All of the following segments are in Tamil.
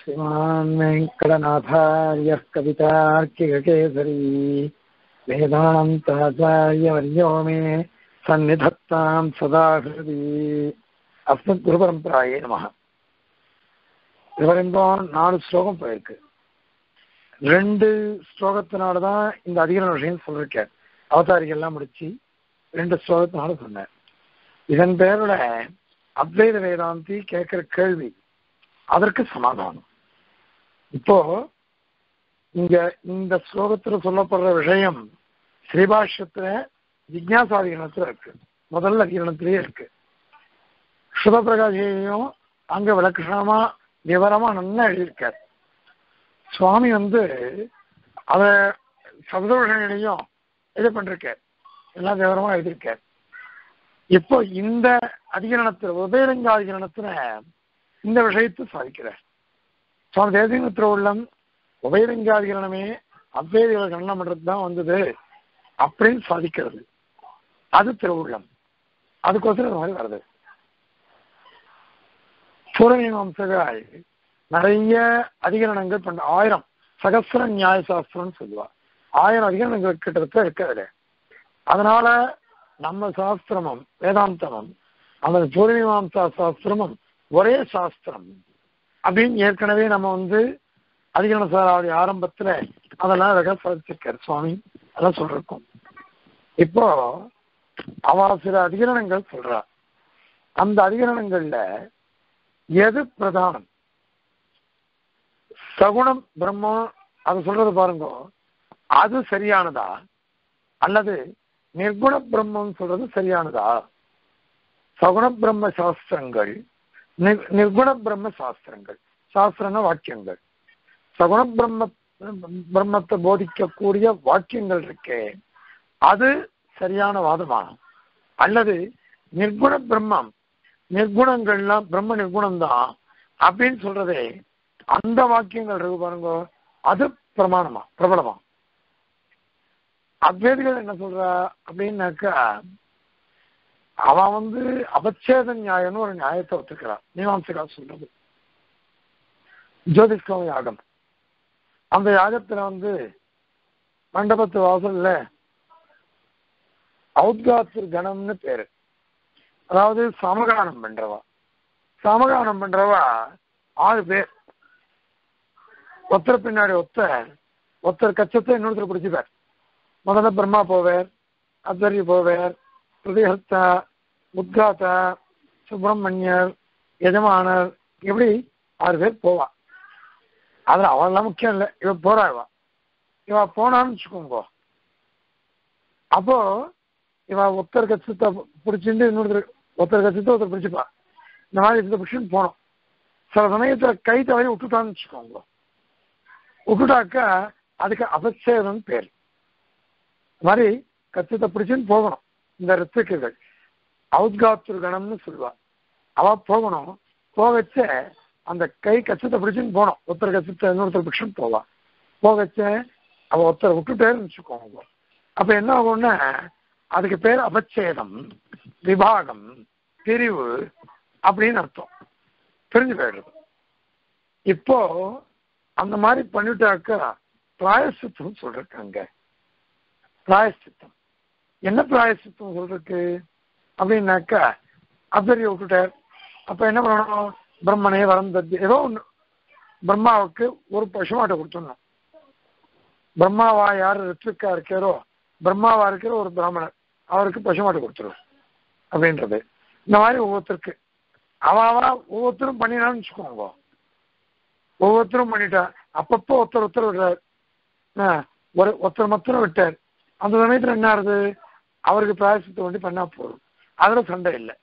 श्रीमान् वेङ्कटनाथार्यः कवितार्किककेसरी वेदान्ताचार्यवर्यो मे सन्निधत्तां सदा हृदि अस्मद्गुरुपरம்பராயே நமः. இதுவரைக்கும் 4 ஸ்லோகம் போயிருக்கு. 2 ஸ்லோகத்தினாலதான் இந்த அதிகரண விஷயம் சொல்லிருக்கார். அவதாரிகள்லாம் முடிச்சு 2 ஸ்லோகத்தினால சொன்னார். இதன் பேரோட அத்வைத வேதாந்தி கேட்கிற கேள்வி, அதற்கு சமாதானம். இப்போ இங்க இந்த ஸ்லோகத்துல சொல்லப்படுற விஷயம் ஸ்ரீபாஷ்யத்துல ஜிக்ஞாசாதிகரணத்துல இருக்கு, முதல் அதிகரணத்திலேயே இருக்கு. சுபபிரகாஷையும் அங்க விளக்கமா விவரமா நல்லா எழுதியிருக்கார். சுவாமி அத சப்தோஷனையும் இது பண்றார், எல்லாம் விவரமா எழுதியிருக்கார். இப்போ இந்த அதிகரணத்துல உபயரங்க அதிகரணத்துல இந்த விஷயத்தை சாதிக்கிறார். சுவாமி தேசிக திருவுள்ளம் உபயரங்காதிகரணமே அத்வைதிகளை கண்ணம் பண்றது தான் வந்தது அப்படின்னு சாதிக்கிறது. அது திருவுள்ளம், அதுக்கோசரம் இந்த மாதிரி வருது. பூர்வமீமாம்சகர்கள் நிறைய அதிகரணங்கள் பண்ண 1000 சகஸ்ர நியாய சாஸ்திரம்னு சொல்லுவா. 1000 அதிகரணங்கள் கிட்டத்தட்ட இருக்கிறது. அதனால நம்ம சாஸ்திரமும் வேதாந்தமும் அந்த பூர்வமீமாம்சா சாஸ்திரமும் ஒரே சாஸ்திரம் அப்படின்னு ஏற்கனவே நம்ம அதிகரண சாராவளி ஆரம்பத்துல அதெல்லாம் அழகா சாதிச்சிருக்காரு சுவாமி, அதெல்லாம் சொல்றோம். இப்போ அவ சில அதிகரணங்கள் சொல்றா. அந்த அதிகரணங்கள்ல எது பிரதானம்? சகுணம் பிரம்மம் அது சொல்றது பாருங்க, அது சரியானதா அல்லது நிர்குண பிரம்மம் சொல்றது சரியானதா? சகுண பிரம்ம சாஸ்திரங்கள், நிர்குண பிரம்ம சாஸ்திரங்கள், சாஸ்திரங்க வாக்கியங்கள், சகுண பிரம்மத்தை போதிக்கக்கூடிய வாக்கியங்கள் இருக்கே, அது சரியான வாதமா? அல்லது நிர்குண பிரம்மம், நிர்குணங்கள்லாம் பிரம்ம நிர்குணம் தான் அப்படின்னு சொல்றதே அந்த வாக்கியங்கள் இருக்கு பாருங்க, அது பிரமாணமா பிரபலமா? அத்வைதிகள் என்ன சொல்றா அப்படின்னாக்கா, அவன் அபச்சேத நியாயம்னு ஒரு நியாயத்தை ஒத்துக்கிறான். மீமாம்சகா சொல்றது ஜோதிஷ்கோம யாகம். அந்த யாகத்துல மண்டபத்து வாசல்ல ஔத்காத்திர் கணம்னு பேரு, அதாவது சமகானம் பண்றவா. சமகானம் பண்றவா 6 பேர். ஒருத்தர் பின்னாடி ஒருத்தர் கச்சத்தை இன்னொருத்தர் பிடிச்சுப்பார். முதல்ல பிரம்மா போவார், அத்வரி போவார், பிரதிஹர்த்தா, உத்காத்தா, சுப்பிரமணியர், எஜமானர், இப்படி 6 பேர் போவா. அதுல அவெல்லாம் முக்கியம் இல்லை, இவ போறா. இவ போனான்னு வச்சுக்கோங்க, அப்போ இவ ஒருத்தர் கச்சத்தை பிடிச்சிட்டு ஒருத்தர் கச்சத்தை ஒருத்தர் பிடிச்சிப்பா. இந்த மாதிரி இந்த பிடிச்சுன்னு போனோம். சில சமயத்துல கை தவறி விட்டுட்டான்னு வச்சுக்கோங்க, விட்டுட்டாக்கா அதுக்கு அபச்சேதம் பேர். இந்த மாதிரி கச்சத்தை பிடிச்சுன்னு போகணும். இந்த ரித்துக்குகள் ஔத்காத்துர் கணம்னு சொல்லுவா. அவ போகணும், போகச்ச அந்த கை கச்சத்தை பிடிச்சுன்னு போனோம். ஒருத்தர் கச்சத்தை இன்னொருத்தர் பிடிச்சுன்னு போவா. போகச்ச அவ ஒருத்தர் விட்டுட்டேன்னு வச்சுக்கோங்க, அப்ப என்ன ஆகும்னா அதுக்கு பேர் அபச்சேதம், விபாகம், பிரிவு அப்படின்னு அர்த்தம். பிரிஞ்சு போயிடுறது. இப்போ அந்த மாதிரி பண்ணிட்டாக்கா பிராயசித்தம் சொல்றாங்க. பிராயசித்தம் என்ன? பிராயசித்தம் சொல்றதுக்கு அப்படின்னாக்கா, அப்தரிய விட்டுட்டார். அப்ப என்ன பண்ணணும்? பிரம்மனே வரம் தத்தி, ஏதோ ஒண்ணு பிரம்மாவுக்கு ஒரு பசுமாட்டை கொடுத்துடணும். பிரம்மாவா யாரு ரித்விக்கா இருக்காரோ, பிரம்மாவா இருக்கிற ஒரு பிராமணர், அவருக்கு பசுமாட்டை கொடுத்துரும் அப்படின்றது. இந்த மாதிரி ஒவ்வொருத்தருக்கு அவாவா ஒவ்வொருத்தரும் பண்ணினான்னு வச்சுக்கோங்க. ஒவ்வொருத்தரும் பண்ணிட்டா அப்பப்போ ஒருத்தர் விடுறாரு, ஒருத்தர் மொத்தம் விட்டார். அந்த சமயத்துல என்ன ஆகுது? அவருக்கு பிராயசித்தம் வேண்டி பண்ணா போதும். அதுல சண்டை இல்லை.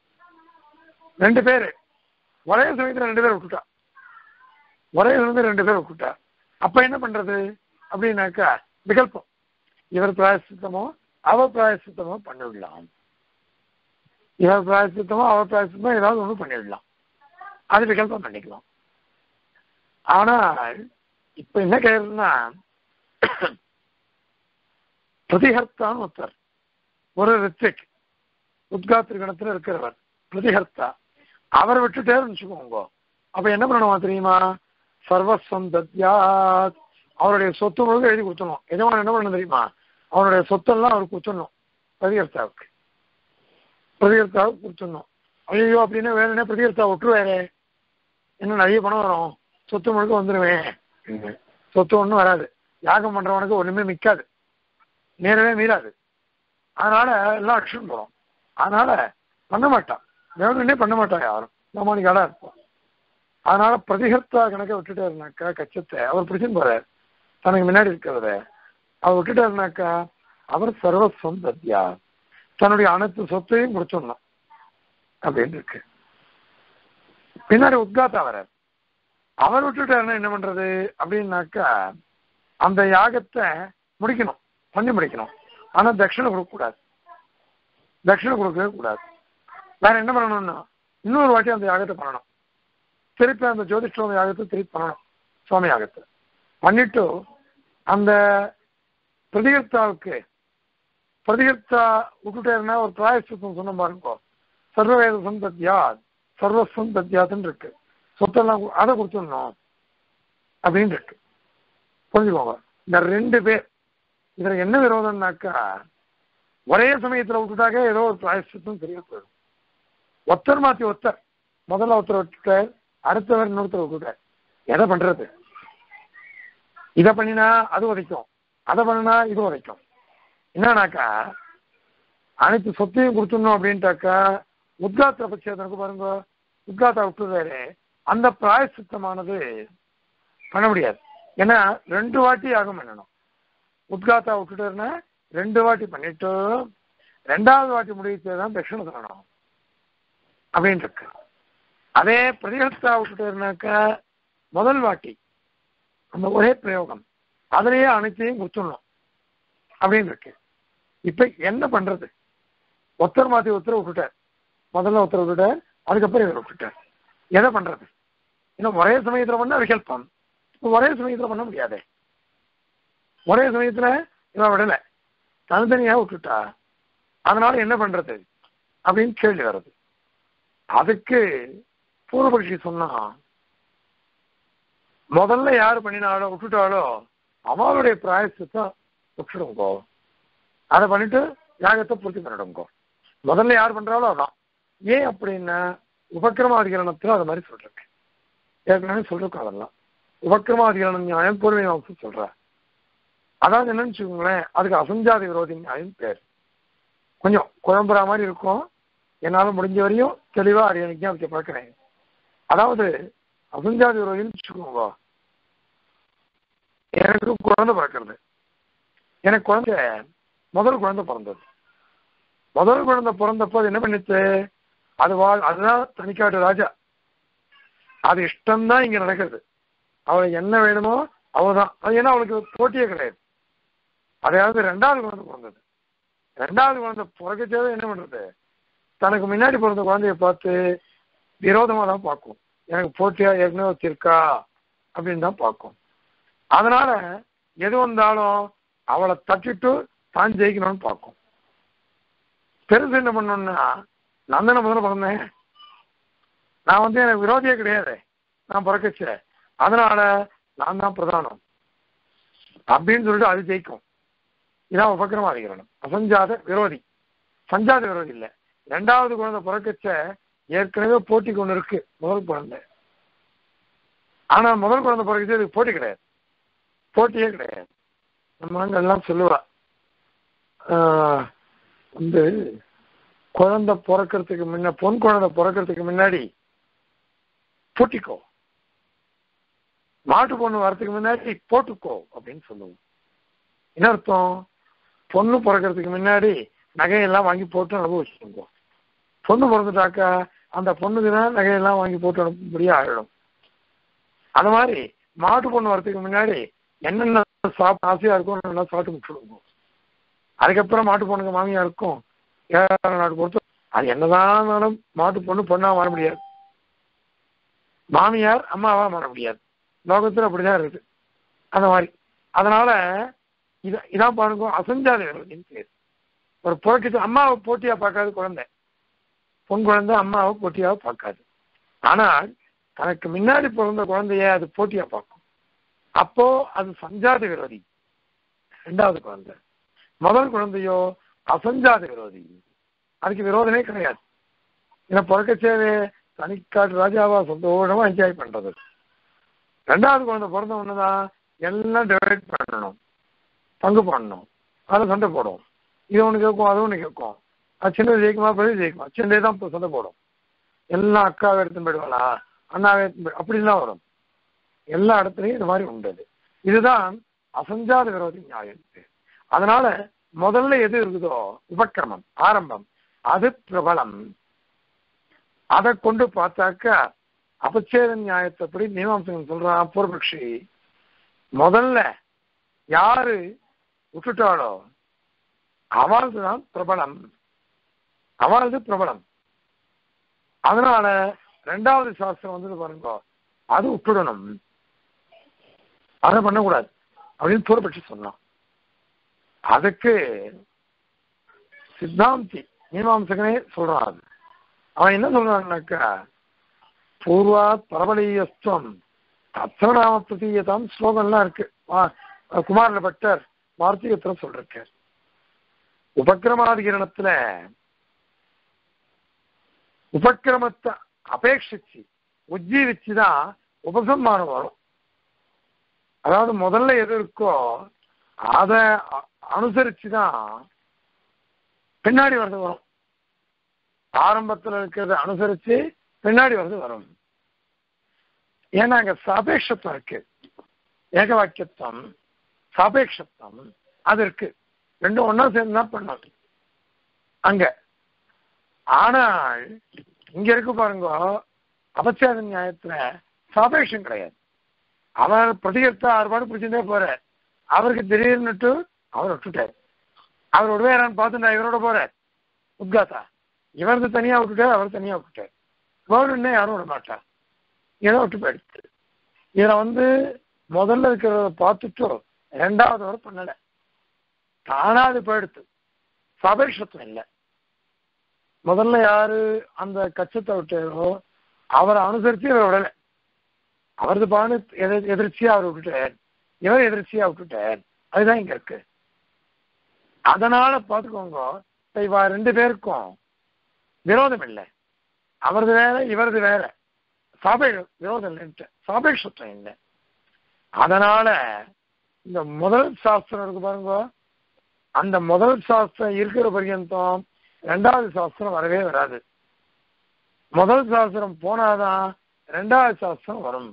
2 பேரு ஒரே சமயத்துல 2 பேர் விட்டுட்டா, ஒரே சமயத்துல 2 பேர் விட்டுட்டா. அப்ப என்ன பண்றது அப்படின்னாக்கா விகல்பம். இவர் பிராயசித்தமோ அவர் பிராயசித்தமோ பண்ணிவிடலாம். இவர் பிராயசித்தமோ அவர் பிராயசித்தமோ ஏதாவது ஒண்ணு பண்ணிவிடலாம். அது விகல்பம் பண்ணிக்கலாம். ஆனால் இப்ப என்ன கேட்குதுன்னா, பிரதிஹர்த்தான்னு ஒருத்தர், ஒரு ரித்விக் உத்காத்திரிகணத்துல இருக்கிறவர் பிரதிஹர்த்தா, அவர் விட்டுட்டேன்னு வச்சுக்கோங்க. அப்ப என்ன பண்ணுவா தெரியுமா? சர்வஸ்வம் தத்யாத், அவருடைய சொத்து முழுக்க எழுதி கொடுத்துடணும். எஜமான் என்ன பண்ணணும் தெரியுமா, அவனுடைய சொத்தெல்லாம் அவருக்கு கொடுத்துடணும். பிரதிகர்த்தாவுக்கு கொடுத்துடணும். ஐயோ அப்படின்னா வேணும்னே பிரதிகர்த்தா விட்டுருவாரு, இன்னும் நிறைய பணம் வரும், சொத்து முழுக்க வந்துடுவேன். சொத்து ஒன்றும் வராது, யாகம் பண்றவனுக்கு ஒண்ணுமே மிக்காது, நேரவே மீறாது. அதனால எல்லாம் அடிச்சுட்டு போறோம். அதனால பண்ண மாட்டான், வேணும்னே பண்ண மாட்டான் யாரும், சாமானிக்காடா இருப்போம். அதனால பிரதிகர்த்தா கணக்கை விட்டுட்டாருனாக்கா கச்சத்தை அவர் பிடிச்சுன்னு போறாரு, தனக்கு முன்னாடி இருக்கிறத அவர் விட்டுட்டாருனாக்கா அவர் சர்வஸ்வம் தத்யா, தன்னுடைய அனைத்து சொத்தையும் கொடுத்துடணும் அப்படின்னு இருக்கு. பின்னாடி உத்காத்தா வர்றார், அவர் விட்டுட்டாருன்னா என்ன பண்றது அப்படின்னாக்கா அந்த யாகத்தை முடிக்கணும், பண்ணி முடிக்கணும். ஆனா தட்சிணை கொடுக்க கூடாது, தட்சிணை கொடுக்கவே கூடாது. வேற என்ன பண்ணணும்னா இன்னொரு வாட்டி அந்த யாகத்தை பண்ணணும், திருப்பி அந்த ஜோதிஷ்ட யாகத்தை திருப்பி பண்ணணும், சுவாமி யாகத்தை பண்ணிட்டு அந்த பிரதிகர்த்தாவுக்கு பிரதிகர்த்தா விட்டுட்டேன்னா ஒரு பிராயசித்தம் சொன்ன பாருங்க, சர்வவேத சந்தத்யாத் சர்வஸ்வம் தத்யாத்ன்னு இருக்கு, சொத்தெல்லாம் அதை கொடுத்துடணும் அப்படின்னு இருக்கு. புரிஞ்சுக்கோங்க. இந்த ரெண்டு பேர் இதுல என்ன விரோதம்னாக்கா ஒரே சமயத்துல விட்டுட்டாக்க ஏதோ ஒரு பிராயசித்தம் தெரிய போயிடும். ஒருத்தர் மாத்தி ஒருத்தர், முதல்ல ஒருத்தர் விட்டுட்டார், அடுத்தவர் இன்னொருத்தர் விட்டுட்டார். எதை பண்றது? இதை பண்ணினா அது உதைக்கும், அதை பண்ணினா இது உதைக்கும். என்னன்னாக்கா அனைத்து சொத்தையும் கொடுத்துடணும் அப்படின்ட்டாக்கா உத்காத்த பட்சத்திற்கு பாருங்க, உத்காத்தா விட்டுறாரு, அந்த பிராயசித்தமானது பண்ண முடியாது. ஏன்னா 2 வாட்டி யாகம் பண்ணணும். உத்காத்தா விட்டுட்டாருன்னா 2 வாட்டி பண்ணிட்டு 2வது வாட்டி முடிவுதான் தட்சிணை தரணும் அப்படின்னு இருக்கு. அதே பிரதிகர்த்தா விட்டுட்டாருனாக்கா முதல் வாட்டி அந்த ஒரே பிரயோகம் அதுலயே அனைத்தையும் கொடுத்துடணும் அப்படின்னு இருக்கு. இப்ப என்ன பண்றது? ஒருத்தர் மாத்தி ஒருத்தர் விட்டுட்டார், முதல்ல ஒருத்தர் விட்டுட்டார், அதுக்கப்புறம் இவர் விட்டுட்டார். எதை பண்றது? இன்னும் ஒரே சமயத்துல பண்ண விகல்பம், ஒரே சமயத்துல பண்ண முடியாது. ஒரே சமயத்துல இவன் விடல, தனித்தனியா விட்டுட்டா, அதனால என்ன பண்றது அப்படின்னு கேள்வி வருது. அதுக்கு பூர்வபக்ஷி சொன்னா, முதல்ல யாரு பண்ணினாலோ விட்டுட்டாலோ அவளுடைய பிராயசத்தை விட்டுடுங்கோ, அதை பண்ணிட்டு யாகத்தை பூர்த்தி பண்ணிடுங்கோ. முதல்ல யார் பண்றாலோ அதான். ஏன் அப்படின்னா உபக்கிரமாதிகரணத்துல அது மாதிரி சொல்றேன், ஏற்கனவே சொல்லிருக்கோம். அதெல்லாம் உபக்கிரமாதிகரணம் நியாயம் பூர்வ மீமாம்சம் சொல்ற. அதாவது என்னன்னு வச்சுக்கோங்களேன், அதுக்கு அசஞ்சாதி விரோதி நியாயம் பேர். கொஞ்சம் குழம்புற மாதிரி இருக்கும், என்னால முடிஞ்ச வரையும் தெளிவா அறிய பார்க்கிறேன். அதாவது அசஞ்சாதி விரோதின்னு வச்சுக்கோங்க, எனக்கு குழந்தை பிறக்கிறது, எனக்கு குழந்தை முதல் குழந்தை பிறந்தது. முதல் குழந்தை பிறந்தப்போ அது என்ன பண்ணிச்சு, அதுதான் தனிக்காட்டு ராஜா, அது இஷ்டம்தான் இங்க நடக்கிறது. அவளுக்கு என்ன வேணுமோ அவதான், அது ஏன்னா அவளுக்கு போட்டியே கிடையாது. அதாவது 2வது குழந்தை பிறந்தது. 2வது குழந்தை பிறக்கச்சேவே என்ன பண்றது, தனக்கு முன்னாடி பிறந்த குழந்தைய பார்த்து விரோதமா தான் பார்க்கும், எனக்கு போட்டியா ஏற்கனவே வச்சிருக்கா அப்படின்னு தான் பார்க்கும். அதனால எது வந்தாலும் அவளை தட்டிட்டு தான் ஜெயிக்கணும்னு பார்க்கும். பெருசு என்ன பண்ணணும்னா, நான் தானே முதல்ல பிறந்தேன், நான் எனக்கு விரோதியே கிடையாது, நான் பிறக்கச்சேன், அதனால நான் தான் பிரதானம் அப்படின்னு சொல்லிட்டு அது ஜெயிக்கும். இதான் உபக்கிரமாதிகரணம். அசஞ்சாத விரோதி, சஞ்சாத விரோதி இல்லை. 2வது குழந்தை பிறக்கச்ச ஏற்கனவே போட்டி கொண்டு இருக்கு முதல் குழந்தை. ஆனா முதல் குழந்தை பிறக்கச்சு அதுக்கு போட்டி கிடையாது, போட்டியே கிடையாது. நம்ம எல்லாம் சொல்லுவா, குழந்தை பிறக்கிறதுக்கு முன்ன, பொன் குழந்தை பிறக்கிறதுக்கு முன்னாடி பூட்டிக்கோ, மாட்டு பொண்ணு வரத்துக்கு முன்னாடி போட்டுக்கோ அப்படின்னு சொல்லுவோம். என்ன அர்த்தம்? பொண்ணு பிறக்கிறதுக்கு முன்னாடி நகையெல்லாம் வாங்கி போட்டு அனுபவிச்சுக்கோ, பொண்ணு பிறந்துட்டாக்கா அந்த பொண்ணுக்கு தான் நகையெல்லாம் வாங்கி போட்டு அனுப்பும்படியா ஆகிடும். அது மாதிரி மாட்டு பொண்ணு வரத்துக்கு முன்னாடி என்னென்ன சாப்பிட ஆசையா இருக்கும் நல்லா சாப்பிட்டு முடிச்சுடுவோம். அதுக்கப்புறம் மாட்டு பொண்ணுக்கு மாமியா இருக்கும், 7ஆம் நாடு பொறுத்து அது என்னதான் மாட்டு பொண்ணு பொண்ணா மாற முடியாது, மாமியார் அம்மாவா மாற முடியாது. லோகத்துல அப்படிதான் இருக்கு அந்த மாதிரி. அதனால இதான் பாருங்க அசஞ்சாத விரோதின்னு பேர். ஒரு புறக்கிட்டு அம்மாவை போட்டியா பார்க்காது குழந்தை, பொன் குழந்தை அம்மாவை போட்டியாக பார்க்காது. ஆனால் தனக்கு முன்னாடி பிறந்த குழந்தைய அது போட்டியா பார்க்கும். அப்போ அது சஞ்சாத விரோதி. ரெண்டாவது குழந்தை. முதல் குழந்தையோ அசஞ்சாத விரோதி. அதுக்கு விரோதமே கிடையாது. ஏன்னா பிறக்கச்சேவே தனிக்காட்டு ராஜாவா சந்தோஷமா என்ஜாய் பண்றது. ரெண்டாவது குழந்தை பிறந்த ஒண்ணுதான் எல்லாம் டிவைட் பண்ணணும், பங்கு பண்ணணும், அதில் சண்டை போடும். இது ஒன்று கேட்கும், அது ஒன்று கேட்கும். அது சின்னது ஜெயிக்குமா, பெரிய ஜெயிக்குமா, சின்னதே தான் இப்போ சண்டை போடும். எல்லாம் அக்காவை எடுத்துன்னு போயிடுவாளா, அண்ணாவே எடுத்து அப்படின்லாம் வரும். எல்லா இடத்துலையும் இந்த மாதிரி உண்டு. இதுதான் அசஞ்சாத விரோதி நியாயம். அதனால முதல்ல எது இருக்குதோ உபக்கிரமம் ஆரம்பம், அது பிரபலம். அதை கொண்டு பார்த்தாக்க அபச்சேத நியாயத்தைப்படி மீமாம்சகன் சொல்றான், பூர்வபக்ஷி முதல்ல யாரு விட்டுட்டாளோ அவளது தான் பிரபலம், அவளது பிரபலம். அதனால ரெண்டாவது சாஸ்திரம் வந்து பாருங்க, அது விட்டுடணும், அதை பண்ணக்கூடாது அப்படின்னு பூர்வபக்ஷி சொன்னான். அதுக்கு சித்தாந்தி மீமாம்சகனே சொல்றான். அவன் என்ன சொல்றான்னாக்கா, பூர்வாத் பரபலீயஸ்துவம் அத்தநாம பிரதீயதாம் ஸ்லோகம்லாம் இருக்கு. குமார பட்டர் வார்த்திகத்துல சொல்றார். உபக்கிரமாதிகரணத்துல உபக்கிரமத்தை அபேட்சிச்சு உஜ்ஜீவிச்சுதான் உபசம்மானம் வரும். அதாவது முதல்ல எது இருக்கோ அதை அனுசரிச்சுதான் பின்னாடி வரது வரும். ஆரம்பத்தில் இருக்கிறத அனுசரிச்சு பின்னாடி வரது வரும். ஏன்னா அங்க சாபேட்சத்துவம் இருக்கு, ஏக வாக்கியத்துவம் சாபேட்சத்துவம் அது இருக்கு. ரெண்டும் ஒன்னா சேர்ந்துதான் பண்ணணும் அங்க. ஆனால் இங்க இருக்கு பாருங்க, அபச்சேத நியாயத்துல சாபேட்சம் கிடையாது. அவர் பிரதிகர்த்தா ஆறுபாடு பிடிச்சுட்டே போற, அவருக்கு திடீர்னுட்டு அவர் விட்டுட்டார். அவர் விடுவேறான்னு பார்த்துட்டா இவரோட போற உத்காத்தா, இவரது தனியா விட்டுட்டார், அவர் தனியா விட்டுட்டார். வேணுன்னே யாரும் விட மாட்டார், ஏதோ விட்டு போயிடுச்சு. இதுல வந்து முதல்ல இருக்கிறத பார்த்துட்டு ரெண்டாவது வரை பண்ணல, தானாது போயிடுத்து. சாபேட்சத்துவம் இல்லை. முதல்ல யாரு அந்த கச்சத்தை விட்டாரோ அவரை அனுசரிச்சு இவரை விடலை. அவரது பானு எதிர்ச்சியா அவர் விட்டுட்டார், இவர் எதிர்ச்சியா விட்டுட்டார். அதுதான் இங்க இருக்கு. அதனால பார்த்துக்கோங்க, இவ ரெண்டு பேருக்கும் விரோதம் இல்லை. அவரது வேற இவரது வேற, விரோதம் இல்லைன்ட்டு சாபேட்சத்துவம் இல்லை. அதனால இந்த முதல் சாஸ்திரம் இருக்கு பாருங்க, அந்த முதல் சாஸ்திரம் இருக்கிற பர்யந்தம் ரெண்டாவது சாஸ்திரம் வரவே வராது. முதல் சாஸ்திரம் போனாதான் ரெண்டாவது சாஸ்திரம் வரும்.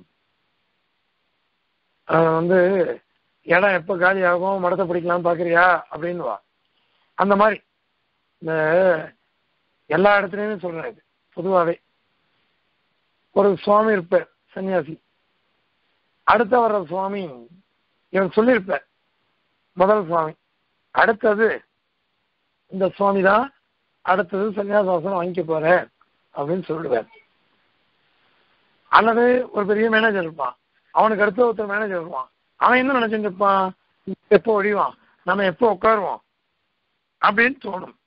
வந்து இடம் எப்ப காலி ஆகும், மடத்தை பிடிக்கலாம் பாக்குறியா அப்படின்னு வா. அந்த மாதிரி இந்த எல்லா இடத்துலயுமே சொல்றேன். பொதுவாகவே ஒரு சுவாமி இருப்பார் சன்னியாசி, அடுத்த வர்ற சுவாமி இவர் சொல்லியிருப்பார் முதல் சுவாமி, அடுத்தது இந்த சுவாமி தான் அடுத்தது சன்னியாசாசனம் வாங்கிக்க போற அப்படின்னு சொல்லிடுவார். அல்லது ஒரு பெரிய மேனேஜர் இருப்பான், அவனுக்கு அடுத்த ஒருத்தர் மேனேஜர் இருப்பான். அவன் என்ன நினைச்சுட்டு இருப்பான், எப்போ ஒழிவான், நம்ம எப்போ உட்காருவோம் அப்படின்னு தோணும்.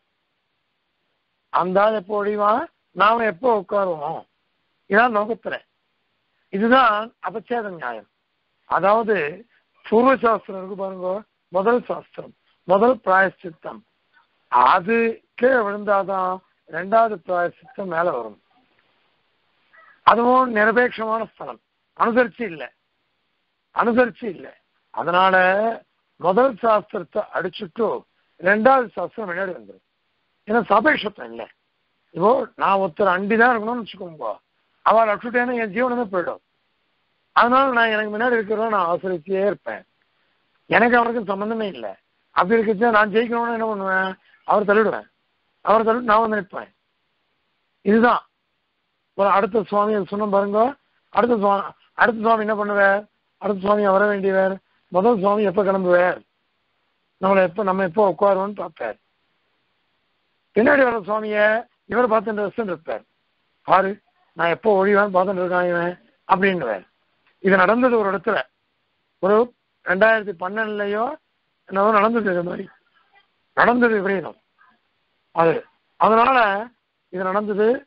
அந்த ஆள் எப்போ ஒழிவான், நாம எப்போ உட்காருவோம், இதான் லோகத்துல. இதுதான் அபச்சேத நியாயம். அதாவது பூர்வ சாஸ்திரம் இருக்கு பாருங்க, முதல் சாஸ்திரம், முதல் பிராயச்சித்தம், அது கீழே விழுந்தாதான் ரெண்டாவது பிராயச்சித்தம் மேல வரும். அதுவும் நிரபேட்சமான ஸ்தலம், அனுசரிச்சு இல்லை, அனுசரிச்சு இல்லை. அதனால முதல் சாஸ்திரத்தை அடிச்சுட்டு ரெண்டாவது சாஸ்திரம் முன்னாடி வந்துடும். ஏன்னா சாபேட்சத்துவம் இல்லை. இப்போ நான் ஒருத்தர் அண்டிதான் இருக்கணும்னு வச்சுக்கோங்க, அவள் அட்டுட்டேன்னா என் ஜீவனமே போயிடும். அதனால நான் எனக்கு முன்னாடி இருக்கிறோம் நான் ஆசிரியச்சே இருப்பேன், எனக்கு அவருக்கும் சம்பந்தமே இல்லை. அப்படி இருக்கச்சா நான் ஜெயிக்கணும்னு என்ன பண்ணுவேன், அவர் தள்ளிடுவேன், அவர் தள்ளிட்டு நான் வந்து நிற்பேன். இதுதான் ஒரு அடுத்த சுவாமி சொன்ன பாருங்க. அடுத்த சுவாமி என்ன பண்ணுவார், அடுத்த சுவாமி வர வேண்டியவர், முதல் சுவாமி எப்போ கிளம்புவார், நம்ம எப்போ உட்காருவோம்னு பார்ப்பார். பின்னாடி வர சுவாமிய இவர் பார்த்துட்டு இருப்பார், பாரு நான் எப்போ ஒழிவேன் பார்த்துட்டு இருக்கான் இவன் அப்படின்னுவார். இது நடந்தது ஒரு இடத்துல, ஒரு 2012 என்னவோ நடந்தது. இது மாதிரி நடந்தது விபரீதம் அது. அதனால இது நடந்தது.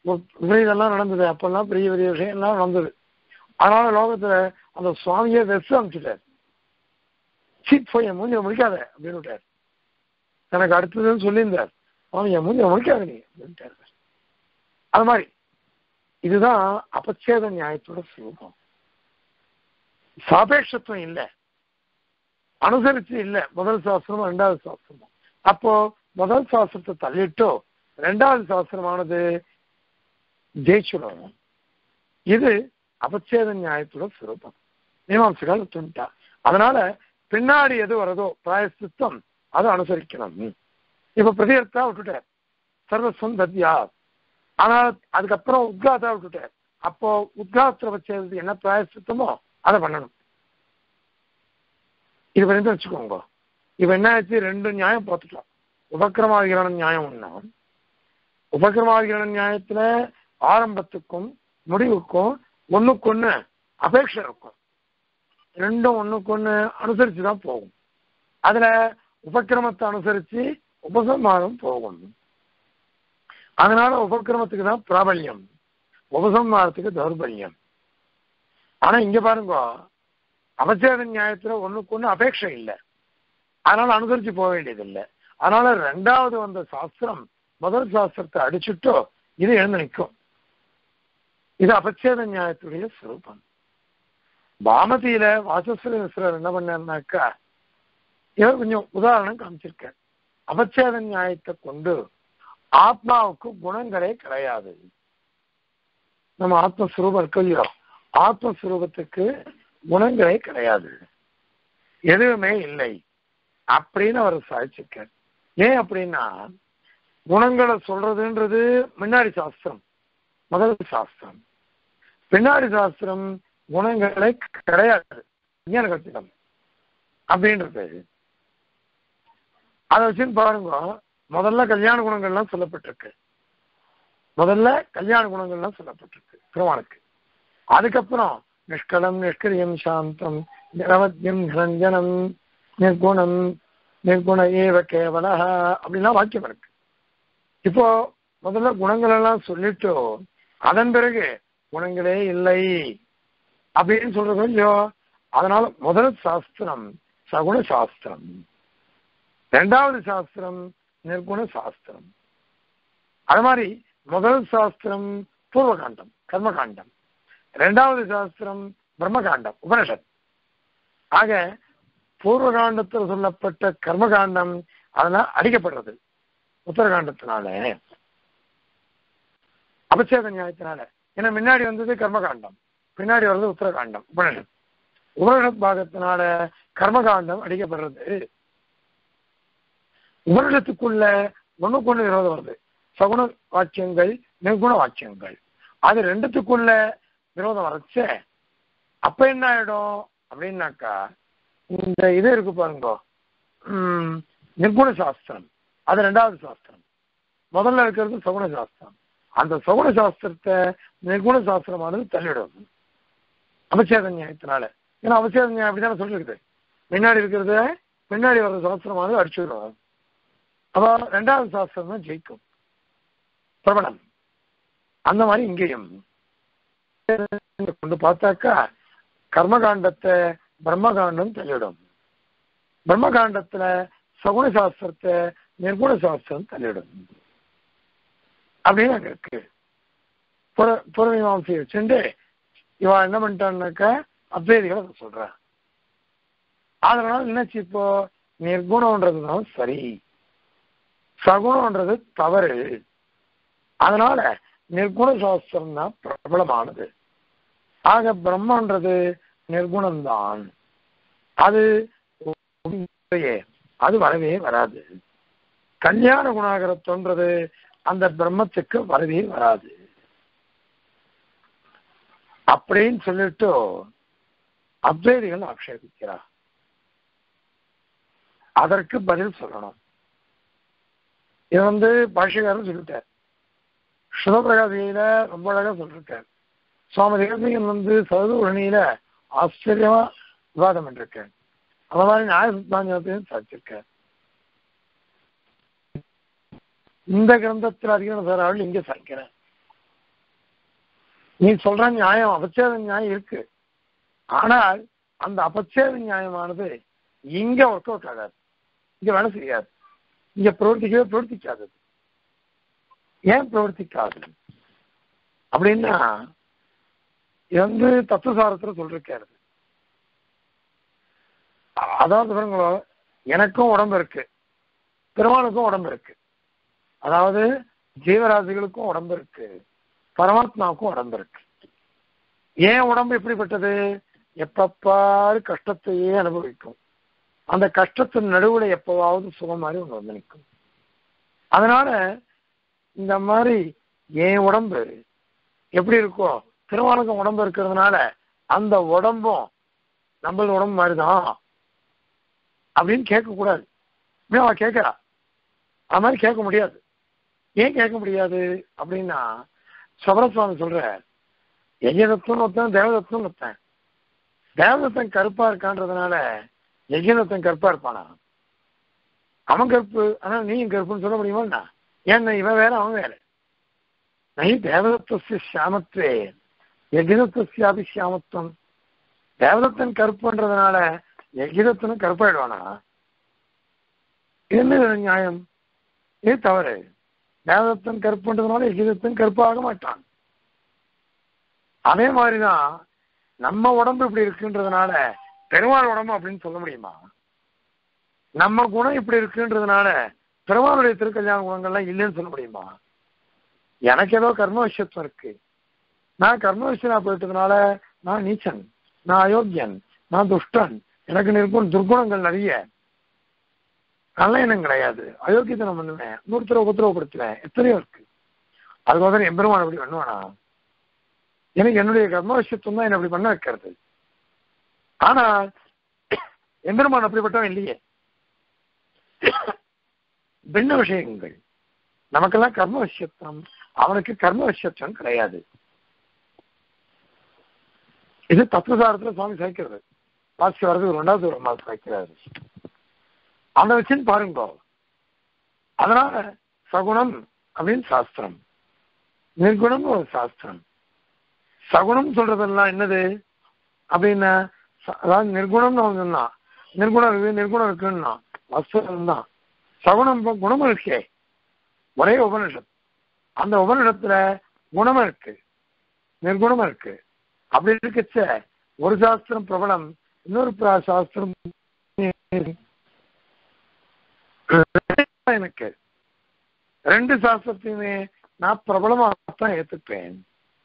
இதெல்லாம் நடந்தது, அப்பெல்லாம் பெரிய பெரிய விஷயம்லாம் நடந்தது. அதனால லோகத்துல அந்த சுவாமியை வெச அனுப்பிச்சுட்டார். சீட் போய் என் மூஞ்சிய முடிக்காத அப்படின்னு விட்டார். எனக்கு அடுத்ததுன்னு சொல்லியிருந்தார், சுவாமி என் மூஞ்சிய முடிக்காத நீ அப்படின்ட்டார். அது மாதிரி இதுதான் அபச்சேத நியாயத்தோட சுரூபம். சாபேட்சத்துவம் இல்லை, அனுசரிச்சு இல்லை. முதல் சாஸ்திரமும் ரெண்டாவது சாஸ்திரமும். அப்போ முதல் சாஸ்திரத்தை தள்ளிட்டோ ரெண்டாவது சாஸ்திரமானது ஜெயிச்சுடும். இது அபச்சேத நியாயத்தோட சுரூபம். மீமாம்சகால் துண்டா. அதனால பின்னாடி எது வரதோ பிராயசித்தம் அதை அனுசரிக்கணும். இப்ப பிரதியர்த்தா விட்டுட்டார், சர்வஸ்வம் தத்யா. ஆனால் அதுக்கப்புறம் உத்காத்தா விட்டுட்டார். அப்போ உத்காத்திர பட்சத்துக்கு என்ன பிராயசித்தமோ அதை பண்ணணும். இது பண்ணி வச்சுக்கோங்க. இப்ப என்ன ஆச்சு, ரெண்டு நியாயம் பார்த்துட்டோம். உபக்கிரமாதிகரண நியாயம் ஒண்ணா, உபக்கிரமாதிகரண நியாயத்துல ஆரம்பத்துக்கும் முடிவுக்கும் ஒண்ணுக்கு ஒண்ணு அபேட்சை இருக்கும். ரெண்டும் ஒண்ணுக்கு ஒண்ணு அனுசரிச்சுதான் போகும். அதுல உபக்கிரமத்தை அனுசரிச்சு உபசம்மாரம் போகும். அதனால உபக்கிரமத்துக்கு தான் பிராபல்யம், உபசம்மாரத்துக்கு தௌர்பல்யம். ஆனா இங்க பாருங்க, அபச்சேத நியாயத்துல ஒண்ணுக்கு ஒண்ணு அபேட்சை இல்லை, அதனால அனுசரிச்சு போக வேண்டியது இல்லை. அதனால ரெண்டாவது வந்த சாஸ்திரம் முதல் சாஸ்திரத்தை அடிச்சுட்டோ இது எழுந்து நிற்கும். இது அபச்சேத நியாயத்துடைய சுரூபம். பாமதியில வாசஸ்வரர் என்ன பண்ணாருனாக்கா, இவர் கொஞ்சம் உதாரணம் காமிச்சிருக்க. அபச்சேத நியாயத்தை கொண்டு ஆத்மாவுக்கு குணங்களே கிடையாது. நம்ம ஆத்மஸ்வரூபம் இருக்கு இல்லையோ, ஆத்மஸ்வரூபத்துக்கு குணங்களே கிடையாது, எதுவுமே இல்லை அப்படின்னு அவர் சாதிச்சிருக்க. ஏன் அப்படின்னா, குணங்களை சொல்றதுன்றது முன்னாடி சாஸ்திரம், முதல் சாஸ்திரம். பின்னாடி சாஸ்திரம் குணங்களை கிடையாது, விஞ்ஞான கட்டிடம் அப்படின்றது. அதை வச்சுன்னு பாருங்க, முதல்ல கல்யாண குணங்கள்லாம் சொல்லப்பட்டிருக்கு. முதல்ல கல்யாண குணங்கள்லாம் சொல்லப்பட்டிருக்கு பெருமானுக்கு. அதுக்கப்புறம் நிஷ்கலம் நிஷ்கிரியம் சாந்தம் நிரவத்தியம் நிரஞ்சனம் நிர்குணம் நிர்குண ஏவ கேவல அப்படின்லாம் வாக்கியம் இருக்கு. இப்போ முதல்ல குணங்கள் எல்லாம் சொல்லிட்டு அதன் பிறகு குணங்களே இல்லை அப்படின்னு சொல்றது இல்லையோ. அதனால முதல் சாஸ்திரம் சகுண சாஸ்திரம், ரெண்டாவது சாஸ்திரம் நிர்குண சாஸ்திரம். அது மாதிரி முதல் சாஸ்திரம் பூர்வகாண்டம் கர்மகாண்டம், ரெண்டாவது சாஸ்திரம் பிரம்மகாண்டம் உபனிஷத். ஆக பூர்வகாண்டத்தில் சொல்லப்பட்ட கர்மகாண்டம் அதெல்லாம் அடிக்கப்படுறது உத்தரகாண்டத்தினால, அபச்சேத நியாயத்தினால. ஏன்னா முன்னாடி வந்தது கர்மகாண்டம், பின்னாடி வர்றது உத்தரகாண்டம் உபனிஷத். உபனிஷத் பாகத்தினால கர்மகாண்டம் அடிக்கப்படுறது. உபனிஷத்துக்குள்ள ஒண்ணுக்கு ஒண்ணு விரோதம் வருது, சகுண வாக்கியங்கள் நிர்குண வாக்கியங்கள். அது ரெண்டுத்துக்குள்ள விரோதம் வரச்ச அப்ப என்ன ஆயிடும் அப்படின்னாக்கா, இந்த இது இருக்கு பாருங்க, நிர்குண சாஸ்திரம் அது ரெண்டாவது சாஸ்திரம், முதல்ல இருக்கிறது சகுண சாஸ்திரம். அந்த சகுண சாஸ்திரத்தை நிர்குண சாஸ்திரமானது தள்ளிடும் அபச்சேத நியாயத்தினால. ஏன்னா அபச்சேத நியாயம் அப்படித்தானே சொல்லிருக்குது, முன்னாடி இருக்கிறத பின்னாடி வர்ற சாஸ்திரமானது அடிச்சுடும். அப்போ ரெண்டாவது சாஸ்திரம் தான் ஜெயிக்கும், பிரபலம். அந்த மாதிரி இங்கேயும் கொண்டு பார்த்தாக்கா கர்மகாண்டத்தை பிரம்மகாண்டம் தள்ளிடும், பிரம்மகாண்டத்துல சகுண சாஸ்திரத்தை நிர்குண சாஸ்திரம் தள்ளிடும் அப்படின்னு அங்க இருக்கு. புறமீமாசையை வச்சுட்டு இவன் என்ன பண்ணிட்டான்னாக்கா அத்வைதிகளை சொல்றான். அதனால என்னாச்சு, இப்போ நிர்குணம்ன்றதுதான் சரி, சகுணம்ன்றது தவறு. அதனால நிர்குண சாஸ்திரம் தான் பிரபலமானது. ஆக பிரம்மன்றது நிர்குணம்தான், அது அது வரவே வராது. கல்யாண குணாகரத்தோன்றது அந்த பிரம்மத்துக்கு வரவே வராது அப்படின்னு சொல்லிட்டு அத்வைதிகள் ஆக்ஷேபிக்கிறார். அதற்கு பதில் சொல்லணும். இது பாஷ்யக்காரன் சொல்லிட்டார், சுதபிரகாசியில ரொம்ப அழகா சொல்லிருக்கார். சுவாமி தேசிகன் சதுர்ணியில ஆச்சரியமா விவாதம் பண்ணிருக்கார். அந்த மாதிரி நியாய சித்தாந்தத்தையும் சாதிச்சிருக்கார். இந்த கிரந்தத்தில் அதிகம் சாராவில் இங்க சாய்க்கிறேன். நீ சொல்ற நியாயம் அபச்சேத நியாயம் இருக்கு. ஆனால் அந்த அபச்சேத நியாயமானது இங்க ஒர்க் அவுட் ஆகாது, இங்க வேலை செய்யாது, இங்க பிரவர்த்திக்காது. ஏன் பிரவர்த்திக்காது அப்படின்னா இது வந்து தத்துவசாரத்துல சொல்லிருக்காரு. அதாவது பாருங்களோ, எனக்கும் உடம்பு இருக்கு, பெருமானுக்கும் உடம்பு இருக்கு, அதாவது ஜீவராசிகளுக்கும் உடம்பு இருக்கு, பரமாத்மாவுக்கும் உடம்பு இருக்கு. ஏன் உடம்பு எப்படிப்பட்டது? எப்பப்பாரு கஷ்டத்தையே அனுபவிக்கும். அந்த கஷ்டத்தின் நடுவுல எப்பவாவது சுகம் மாதிரி ஒன்று வந்து நிற்கும். அதனால இந்த மாதிரி என் உடம்பு எப்படி இருக்கோ திருவானுக்கும் உடம்பு இருக்கிறதுனால அந்த உடம்பும் நம்மள உடம்பு மாதிரிதான் அப்படின்னு கேட்கக்கூடாது. அவன் கேட்கிறா, அது மாதிரி கேட்க முடியாது. ஏன் கேட்க முடியாது அப்படின்னா சபரசுவாமி சொல்ற யஜ்ஞதத்துவம் ஒருத்தன் தேவதத்துவம் ஒருத்தன். தேவதத்தன் கருப்பா இருக்கான்றதுனால யஜ்ஞதத்தன் கருப்பா இருப்பானா? அவன் கருப்பு, ஆனா நீயும் கருப்புன்னு சொல்ல முடியுமா? ஏன்னா இவன் வேற அவன் வேற. நை தேவதத்துவ சாமத்வே யஜ்ஞதத்துவ சாமத்துவம். தேவதத்தன் கருப்புன்றதுனால யஜ்ஞதத்தனும் கருப்பாயிடுவானா? என்ன நியாயம்? இது தவறு. தேவதத்தன் கருப்புன்றதுனால யஜ்ஞதத்தன் கருப்பாக மாட்டான். அதே மாதிரிதான் நம்ம உடம்பு இப்படி இருக்குன்றதுனால பெருமாள் உடம்பு அப்படின்னு சொல்ல முடியுமா? நம்ம குணம் இப்படி இருக்குன்றதுனால பெருமாளுடைய திருக்கல்யாண குணங்கள்லாம் இல்லைன்னு சொல்ல முடியுமா? எனக்கு ஏதோ கர்ம விஷயத்துவம் இருக்கு. நான் கர்ம விஷயனா போயிட்டதுனால நான் நீச்சன், நான் அயோக்கியன், நான் துஷ்டன், எனக்கு துர்குணங்கள் நிறைய, நல்ல எண்ணம் கிடையாது, அயோக்கியத்தனம் பண்ணுவேன், உபத்திரவப்படுத்துவேன், எத்தனையோ இருக்கு. அதுக்கோசரம் எம்பெருமான் அப்படி பண்ணுவானா? எனக்கு என்னுடைய கர்ம விஷயத்துவம் தான் என்ன அப்படி பண்ண வைக்கிறது. ஆனா எம்பெருமான் அப்படிப்பட்டவன் இல்லையே. பின்ன விஷயங்கள் நமக்கெல்லாம் கர்ம விஷயத்துவம், அவனுக்கு கர்ம விஷயத்துவம் கிடையாது. இது தத்துவசாரத்துல சுவாமி சாய்க்கிறது. வாசி வர்றது ஒரு 2வது ஒரு மாதம் சாய்க்கிறாரு. அந்த வச்சுன்னு பாருங்க. அதனால சகுணம் அப்படின்னு சாஸ்திரம், நிர்குணம் ஒரு சாஸ்திரம். சகுணம் சொல்றதெல்லாம் என்னது அப்படின்னா, அதாவது நிர்குணம்னு அவன் சொன்னான், நிர்குணம் இருக்குன்னா வஸ்துவம் தான். சகுணம் குணம் இருக்கே, ஒரே உபனிஷத், அந்த உபனிஷத்துல குணம் இருக்கு, நிர்குணம் இருக்கு. அப்படி இருக்கச்ச ஒரு சாஸ்திரம் பிரபலம், இன்னொரு சாஸ்திரம் எனக்கு 2 சாஸ்திரத்தையுமே நான் பிரபலமாகத்தான் ஏத்துப்பேன்.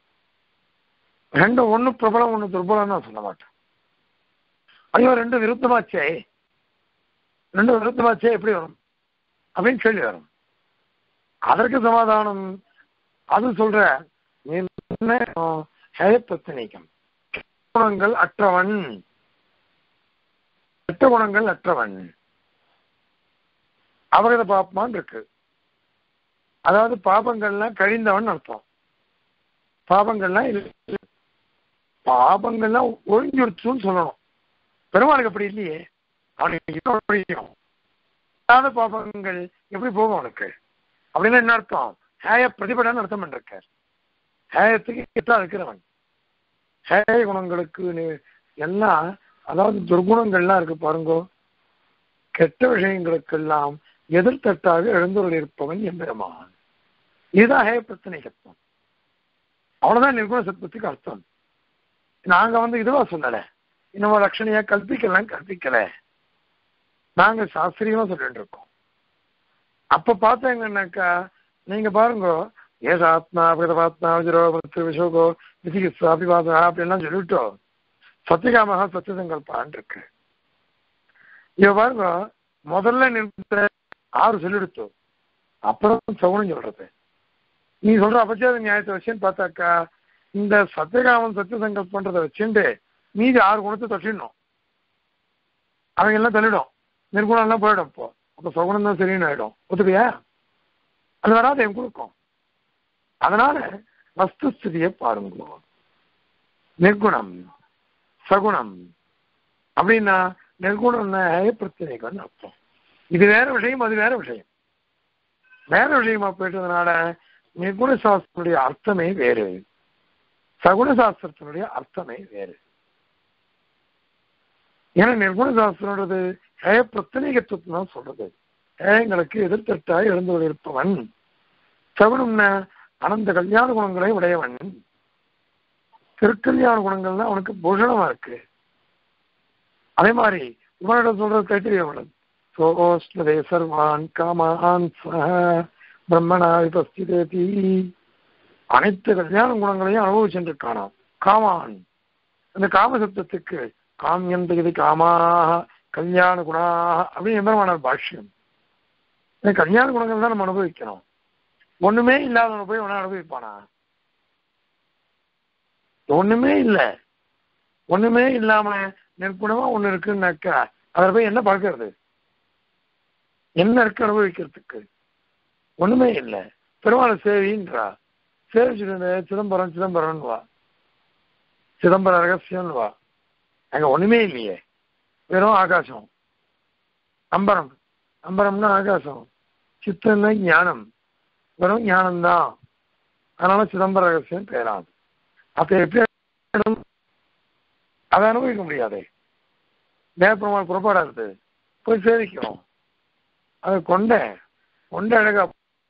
ஒண்ணு பிரபலம் ஒண்ணு துர்பலம் நான் சொல்ல மாட்டேன். ஐயோ 2 விருத்தமாச்சே எப்படி வரும் அப்படின்னு சொல்லி வரும். அதற்கு சமாதானம் அது சொல்ற பிரச்சனைக்கும் குணங்கள் அற்றவன், கெட்ட குணங்கள் அற்றவன் அவரது பாப்பமான் இருக்கு. அதாவது பாபங்கள்லாம் கழிந்தவன் அர்த்தம். பாபங்கள்லாம் ஒழிஞ்சுடுச்சுன்னு சொல்லணும். பெருமாளுக்கு அப்படி இல்லையே, அவனுக்கு பாபங்கள் எப்படி போகும் அவனுக்கு அப்படின்னா என்ன அர்த்தம்? ஹேய பிரதிபலன் அர்த்தம் பண்ணிருக்கார். ஹேயத்துக்கு கெட்டா இருக்கிறவன், ஹேய குணங்களுக்கு எல்லாம், அதாவது துர்குணங்கள்லாம் இருக்கு பாருங்கோ, கெட்ட விஷயங்களுக்கெல்லாம் எதிர்த்தட்டாக எழுந்துள்ள இருப்பவன் எம்பெருமான். இதுதான் ஹேய பிரச்சனை சத்தம். அவ்வளவுதான் நிர்குண சத்தத்துக்கு அர்த்தம். நாங்க இதுவா சொல்லல, இன்னும் லட்சணையா கற்பிக்கல, நாங்க சாஸ்திரியமா சொல்லிட்டு இருக்கோம். அப்ப பார்த்தீங்கன்னாக்கா நீங்க பாருங்க, ஏசாத்மா பிரதபாத்மா விஜரோ விஷோகோ விசிகித்சா அபிவாதா அப்படின்லாம் சொல்லிட்டோம். சத்தியகாமகா சத்தியசங்கல்பான் இருக்கு. இவ பாருங்க, முதல்ல நிறுத்த 6 சொல்லிடுத்தோம், அப்புறம் சகுனம் சொல்றது. நீ சொல்ற அபச்சேத நியாயத்தை வச்சுன்னு பார்த்தாக்கா இந்த சத்தியகாமன் சத்தியசங்கல்பன்றதை வச்சுட்டு மீதி 6 குணத்தை தட்டிடணும். அவங்க எல்லாம் தள்ளிடும், நிர்குணம் எல்லாம் போயிடும். அப்ப சகுனம் தான் சரின்னு ஆயிடும். ஒத்துக்கையா? அது வராது என் கொடுக்கும். அதனால வஸ்துஸ்திதியை பாருங்க. நிர்குணம் சகுணம் அப்படின்னா நிர்குணம்னா பிரச்சனைக்கு அர்த்தம். இது வேற விஷயம், அது வேற விஷயம். வேற விஷயமா போயிட்டதுனால நிர்குண சாஸ்திரனுடைய அர்த்தமே வேறு, சகுண சாஸ்திரத்தினுடைய அர்த்தமே வேறு. ஏன்னா நிர்குண சாஸ்திரம்ன்றது ஹேய பிரத்தனீகத்துவத்தை தான் சொல்றது. ஹேயங்களுக்கு எதிர்த்தட்டாய் எழுந்து கொண்டிருப்பவன். சகுனம்னா அனந்த கல்யாண குணங்களை உடையவன். திருக்கல்யாண குணங்கள் தான் அவனுக்கு பூஷணமா இருக்கு. அதே மாதிரி இவனிடம் சொல்றது தைத்திரியவன் சோஷ்ணதே சர்வான் காமான் சஹ பிரம்மணா விபஸ்திதேதி. அனைத்து கல்யாண குணங்களையும் அனுபவிச்சுருக்கானா. காமான், அந்த காமசப்தத்துக்கு காமியந்தகதி காமாக கல்யாண குணாக அப்படின்னு எம்பெருமான பாஷ்யம். இந்த கல்யாண குணங்கள் தான் நம்ம அனுபவிக்கணும். ஒண்ணுமே இல்லாதவனை போய் அவனை அனுபவிப்பானா? ஒண்ணுமே இல்லை. ஒண்ணுமே இல்லாம நெற்குணமா ஒண்ணு இருக்குன்னாக்கா அதில் போய் என்ன பார்க்கறது? என்ன இருக்கு அனுபவிக்கிறதுக்கு? ஒண்ணுமே இல்லை. பெருமாளை சேவின்றா, சேவிச்சுட்டு சிதம்பரம் சிதம்பரம்னு வா, சிதம்பரம் ரகசியம்னு வா. அங்க ஒண்ணுமே இல்லையே, வெறும் ஆகாசம். அம்பரம், அம்பரம்னா ஆகாசம். சித்தம்னா ஞானம், வெறும் ஞானம்தான். அதனால சிதம்பர ரகசியம் பேராது. அப்ப எப்படி அதை அனுபவிக்க முடியாது. தேவப்பெருமாள் புறப்பாடா இருக்கு, போய் சேவிக்கிறோம். அது கொண்ட கொண்ட அழகா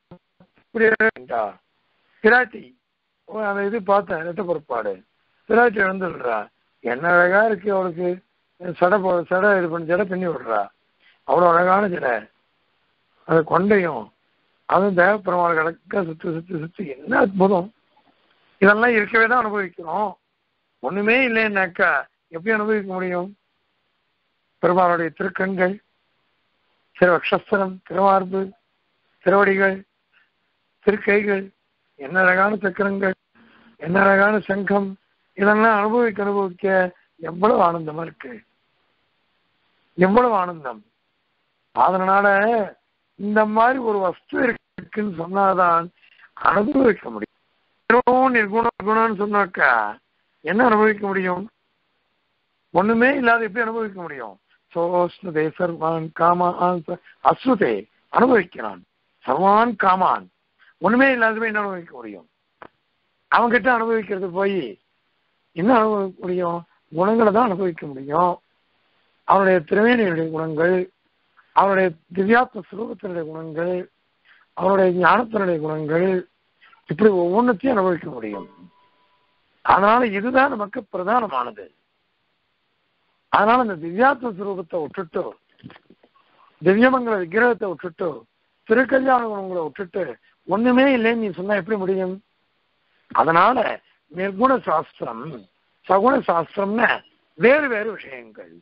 பிராட்டி அந்த இது பார்த்தேன், ரெட்ட புறப்பாடு. பிராட்டி எழுந்துடுறா, என்ன அழகா இருக்கு அவளுக்கு. சடை இது பண்ணி ஜடை பின்னி விடுறா, அவ்வளோ அழகான ஜடை. அது கொண்டையும் அதுவும் தேவப்பெருமாள் கணக்க சுற்றி சுற்றி சுற்றி என்ன அற்புதம். இதெல்லாம் இருக்கவே தான் அனுபவிக்கிறோம். ஒண்ணுமே இல்லைன்னாக்கா எப்படி அனுபவிக்க முடியும்? பெருமாளுடைய திருக்கண்கள், திருவக்ஷஸ்தரம், திருமார்பு, திருவடிகள், திருக்கைகள், என்ன அழகான சக்கரங்கள், என்ன அழகான சங்கம், இதெல்லாம் அனுபவிக்க எவ்வளவு ஆனந்தமா இருக்கு, எவ்வளவு ஆனந்தம். அதனால இந்த மாதிரி ஒரு வஸ்து இருக்குன்னு சொன்னாதான் அனுபவிக்க முடியும். நிர்குணம்னு சொன்னாக்கா என்ன அனுபவிக்க முடியும்? ஒண்ணுமே இல்லாத எப்படி அனுபவிக்க முடியும்? சோஷ்ணதே சர்வான் காமான் அஸ்ருதே அனுபவிக்கிறான். சர்வான் காமான், ஒண்ணுமே இல்லாதவே என்ன அனுபவிக்க முடியும்? அவன்கிட்ட அனுபவிக்கிறது போய் என்ன அனுபவிக்க முடியும்? குணங்களை தான் அனுபவிக்க முடியும். அவனுடைய திறமையினுடைய குணங்கள், அவனுடைய திவ்யாத்ம சுரூபத்தினுடைய குணங்கள், அவனுடைய ஞானத்தினுடைய குணங்கள், இப்படி ஒவ்வொன்றத்தையும் அனுபவிக்க முடியும். அதனால இதுதான் நமக்கு பிரதானமானது. அதனால இந்த திவ்யாத்ம சுரூபத்தை விட்டுட்டு, திவ்யமங்கல விக்கிரகத்தை விட்டுட்டு, திருக்கல்யாண குணங்களை விட்டுட்டு ஒண்ணுமே இல்லைன்னு நீ சொன்னா எப்படி முடியும்? அதனால நிர்குண சாஸ்திரம், சகுண சாஸ்திரம்னா வேறு வேறு விஷயங்கள்.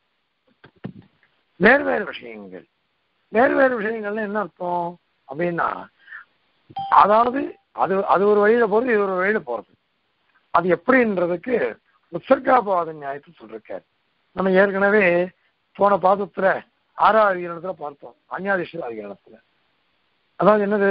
வேறு வேறு விஷயங்கள், வேறு வேறு விஷயங்கள்ல என்ன அர்த்தம் அப்படின்னா, அதாவது அது அது ஒரு வழியில போறது, இது ஒரு வழியில போறது. அது எப்படின்றதுக்கு உற்சர்காபவாத நியாயத்தை சொல்லிருக்காரு. நம்ம ஏற்கனவே போன பாதத்துல 6வது அதிகரணத்துல பார்த்தோம், அந்யாதிஷ்ட அதிகரணத்துல. அதாவது என்னது,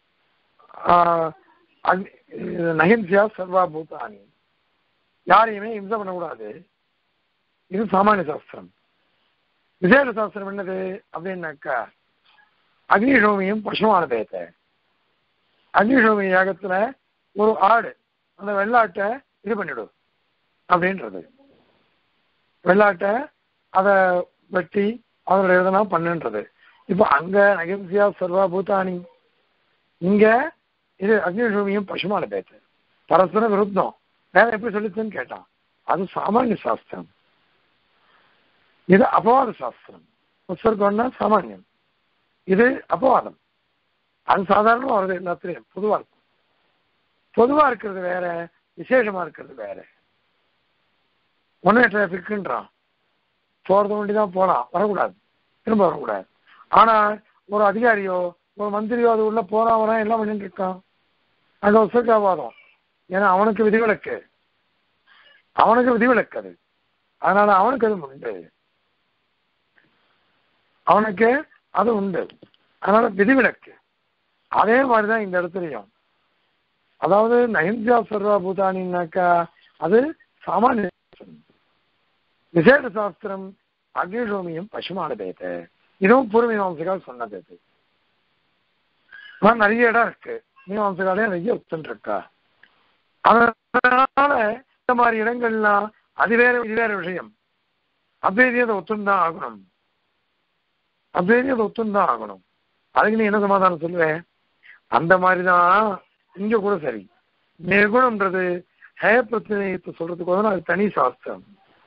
நஹிம்சா சர்வா பூதானி, யாரையுமே இம்சை பண்ணக்கூடாது. இது சாமானிய சாஸ்திரம். விசேஷ சாஸ்திரம் என்னது அப்படின்னாக்கா, அக்னிஷோமியும் பசுமான பேத்தை. அக்னிஷோமி யாகத்துல ஒரு ஆடு, அந்த வெள்ளாட்டை இது பண்ணிடும் அப்படின்றது. வெள்ளாட்டை அதை வெட்டி அதோட எதனா பண்ணுன்றது. இப்ப அங்க அகிம்சையா சர்வா பூதானி, இங்க இது அக்னிஷோமியும் பசுமான பேத்து. பரஸ்பர விருத்தம். வேற எப்படி சொல்லிச்சுன்னு கேட்டான். அது சாமானிய சாஸ்திரம், இது அபவாத சாஸ்திரம். உற்சர்கம்னா சாமானியம், இது அபவாதம். அது சாதாரணமா வருது, எல்லாத்துலயும் பொதுவா இருக்கும். பொதுவா இருக்கிறது வேற, விசேஷமா இருக்கிறது வேற. ஒன்னே டிராபிக்ன்றான், போறது வண்டிதான் போலாம், வரக்கூடாது, திரும்ப வரக்கூடாது. ஆனா ஒரு அதிகாரியோ ஒரு மந்திரியோ அது உள்ள போறான் வரான் எல்லாம் பண்ணிட்டு இருக்கான், அங்க உற்சர்காவாதம். ஏன்னா அவனுக்கு விதிவிலக்கு, அவனுக்கு விதிவிலக்கு அது. அதனால அவனுக்கு அது உண்டு, அவனுக்கு அது உண்டு. அதனால விதிவிலக்கு. அதே மாதிரிதான் இந்த இடத்துலையும். அதாவது நஹிம்சா சர்வா பூதானின்னாக்கா அது சாமானிய. விசேஷ சாஸ்திரம் அக்னிஷோமியம் பசுமான பேத. இதுவும் பூர்வ மீமாம்சைகள் சொன்னது. நிறைய இடம் இருக்கு, மீமாம்சைகளே நிறைய ஒத்துன்னு இருக்கா. அதனால இந்த மாதிரி இடங்கள்லாம் அது வேற இது வேற விஷயம். அத்வைதியத்தை ஒத்துந்தான் ஆகணும், அத்வைதியத்தை ஒத்துந்தான் ஆகணும். அதுக்கு நீ என்ன சமாதானம் சொல்லுவேன்? அந்த மாதிரிதான் இங்க கூட சரி. நிர்குணம்ன்றது ஹய பிரச்சனையத்தை சொல்றதுக்கு அது தனி சாஸ்திரம்.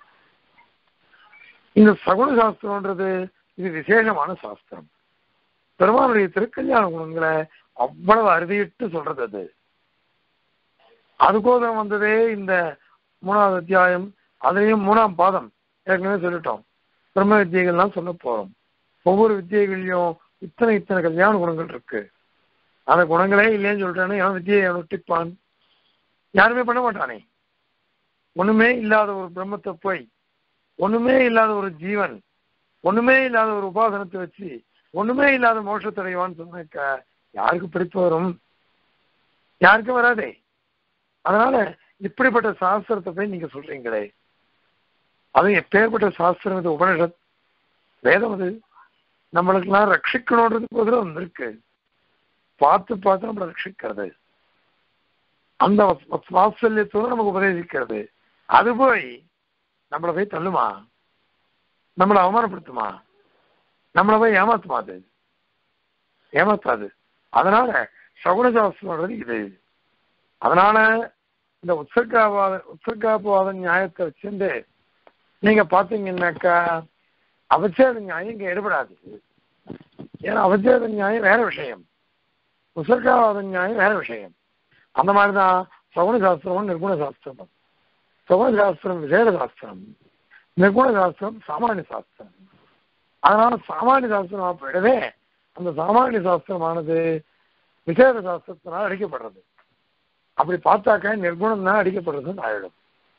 இந்த சகுண சாஸ்திரம்ன்றது இது விசேஷமான சாஸ்திரம். பெருமானுடைய திருக்கல்யாண குணங்களை அவ்வளவு அறுதிட்டு சொல்றது அது. அதுக்கோசரம் வந்ததே இந்த 3வது அத்தியாயம். அதுலயும் 3ஆம் பாதம் ஏற்கனவே சொல்லிட்டோம். பிரம்ம வித்தியைகள்லாம் சொல்ல போறோம். ஒவ்வொரு வித்தியைகள்லயும் இத்தனை கல்யாண குணங்கள் இருக்கு. அந்த குணங்களே இல்லைன்னு சொல்லிட்டானே எவன் வித்தியை நொட்டிப்பான்? யாருமே பண்ண மாட்டானே. ஒண்ணுமே இல்லாத ஒரு பிரம்மத்தை போய், ஒண்ணுமே இல்லாத ஒரு ஜீவன், ஒண்ணுமே இல்லாத ஒரு உபாசனத்தை வச்சு ஒண்ணுமே இல்லாத மோட்சத்தடைவான்னு சொன்னாக்க யாருக்கு பிடிப்பு வரும்? யாருக்கும் வராதே. அதனால இப்படிப்பட்ட சாஸ்திரத்தை போய் நீங்க சொல்றீங்களே, அது எப்பேற்பட்ட சாஸ்திரம்? இது உபனிஷத் வேதம். அது நம்மளுக்கெல்லாம் ரட்சிக்கணுன்றதுக்கு வந்திருக்கு. பார்த்து நம்மளை ரட்சிக்கிறது, அந்த வாத்சல்யத்தோடு நமக்கு உபதேசிக்கிறது. அது போய் நம்மளை போய் தள்ளுமா? நம்மளை அவமானப்படுத்துமா? நம்மளை போய் ஏமாத்துமா? அது ஏமாத்தாது. அதனால சகுன சாஸ்திரம் இது. அதனால இந்த உற்சர்காபவாத நியாயத்தை வச்சுட்டு நீங்க பாத்தீங்கன்னாக்கா அவச்சேத நியாயம் இங்க எடுபடாது. ஏன்னா அவச்சேத நியாயம் வேற விஷயம், உற்சர்காவாத நியாயம் வேற விஷயம். அந்த மாதிரிதான் சகுன சாஸ்திரம் நிர்குண சாஸ்திரம். சகுன சாஸ்திரம் விசேட சாஸ்திரம், நிர்குண சாஸ்திரம் சாமானிய சாஸ்திரம். அதனால சாமானிய சாஸ்திரம் போயிடவே அந்த சாமானிய சாஸ்திரமானது விசேட சாஸ்திரத்தினால் அடிக்கப்படுறது. அப்படி பார்த்தாக்க நிர்குணம் தான் அடிக்கப்படுறதுன்னு ஆயிடும்.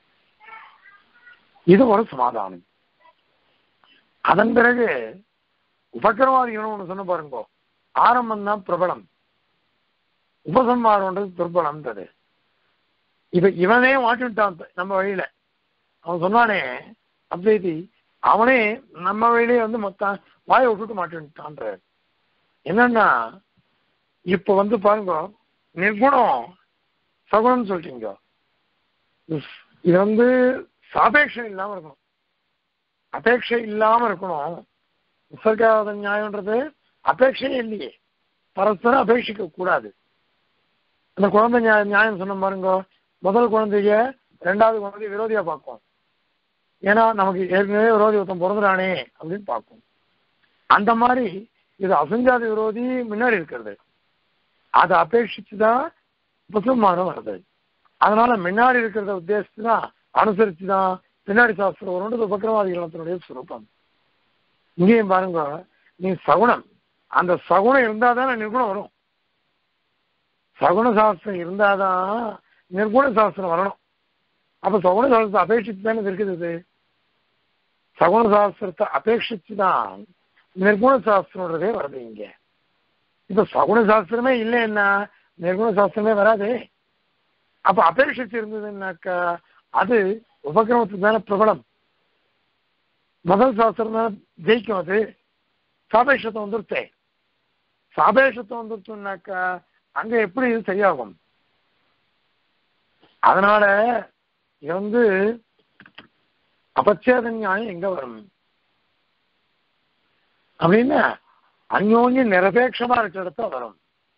இது ஒரு சமாதானம். அதன் பிறகு உபக்கிரமாதிகள் ஒண்ணு சொன்ன பாருங்க, ஆரம்பம் தான் பிரபலம், உபசம்மாரம்ன்றது துர்பலம்ன்றது. இவனே மாட்டிவிட்டான் நம்ம வழியில. அவன் சொன்னானே அத்வைதி, அவனே நம்ம வழியிலே மொத்தம் வாயை விட்டுட்டு மாட்டிவிட்டான்ற. என்னன்னா இப்ப பாருங்க, நிர்குணம் சகுணம் சொல்றீங்க, இது சாபேட்சம் இல்லாம இருக்கணும், அபேட்சை இல்லாம இருக்கணும். உற்சர்காத நியாயம்ன்றது அபேட்சையே இல்லையே, பரஸ்பரம் அபேட்சிக்க கூடாது. அந்த குழந்தை நியாயம் சொன்ன பாருங்க, முதல் குழந்தைய 2வது குழந்தைய விரோதியா பார்க்கும். ஏன்னா நமக்கு ஏற்கனவே விரோதி ஒருத்தன் பிறந்துடானே அப்படின்னு பார்க்கும். அந்த மாதிரி இது அசஞ்சாத விரோதி முன்னாடி இருக்கிறது, அதை அபேட்சிச்சுதான் உபசம்மானம் வருது. அதனால முன்னாடி இருக்கிறத உத்தேசிச்சுதான் அனுசரிச்சுதான் பின்னாடி சாஸ்திரம் வரும்ன்றது உபக்கிரமாதிகளத்தினுடைய சுரூபம். இங்கேயும் பாருங்க, நீ சகுணம், அந்த சகுணம் இருந்தாதான் நிர்குணம் வரும். சகுண சாஸ்திரம் இருந்தாதான் நிர்குண சாஸ்திரம் வரணும். அப்ப சகுண சாஸ்திரத்தை அபேட்சித்து தானே இருக்குது. சகுண சாஸ்திரத்தை அபேட்சிச்சுதான் நிர்குண சாஸ்திரம்ன்றதே வருது இங்க. இப்ப சகுண சாஸ்திரமே இல்லைன்னா நிர்குண சாஸ்திரமே வராது. அப்ப அபேட்சிச்சு இருந்ததுன்னாக்கா அது உபக்கிரமத்துக்கு தானே பிரபலம். முதல் சாஸ்திரம் தானே ஜெயிக்கும். அது சாபேஷத்தை வந்துருத்தே, சாபேஷத்தை வந்துருச்சுன்னாக்கா அங்க எப்படி இது சரியாகும்? அதனால இது அபச்சேத நியாயம் எங்க வரும் அப்படின்னா அந்யோன்ய நிரபேட்சமா இருக்கிற இடத்த வரும்.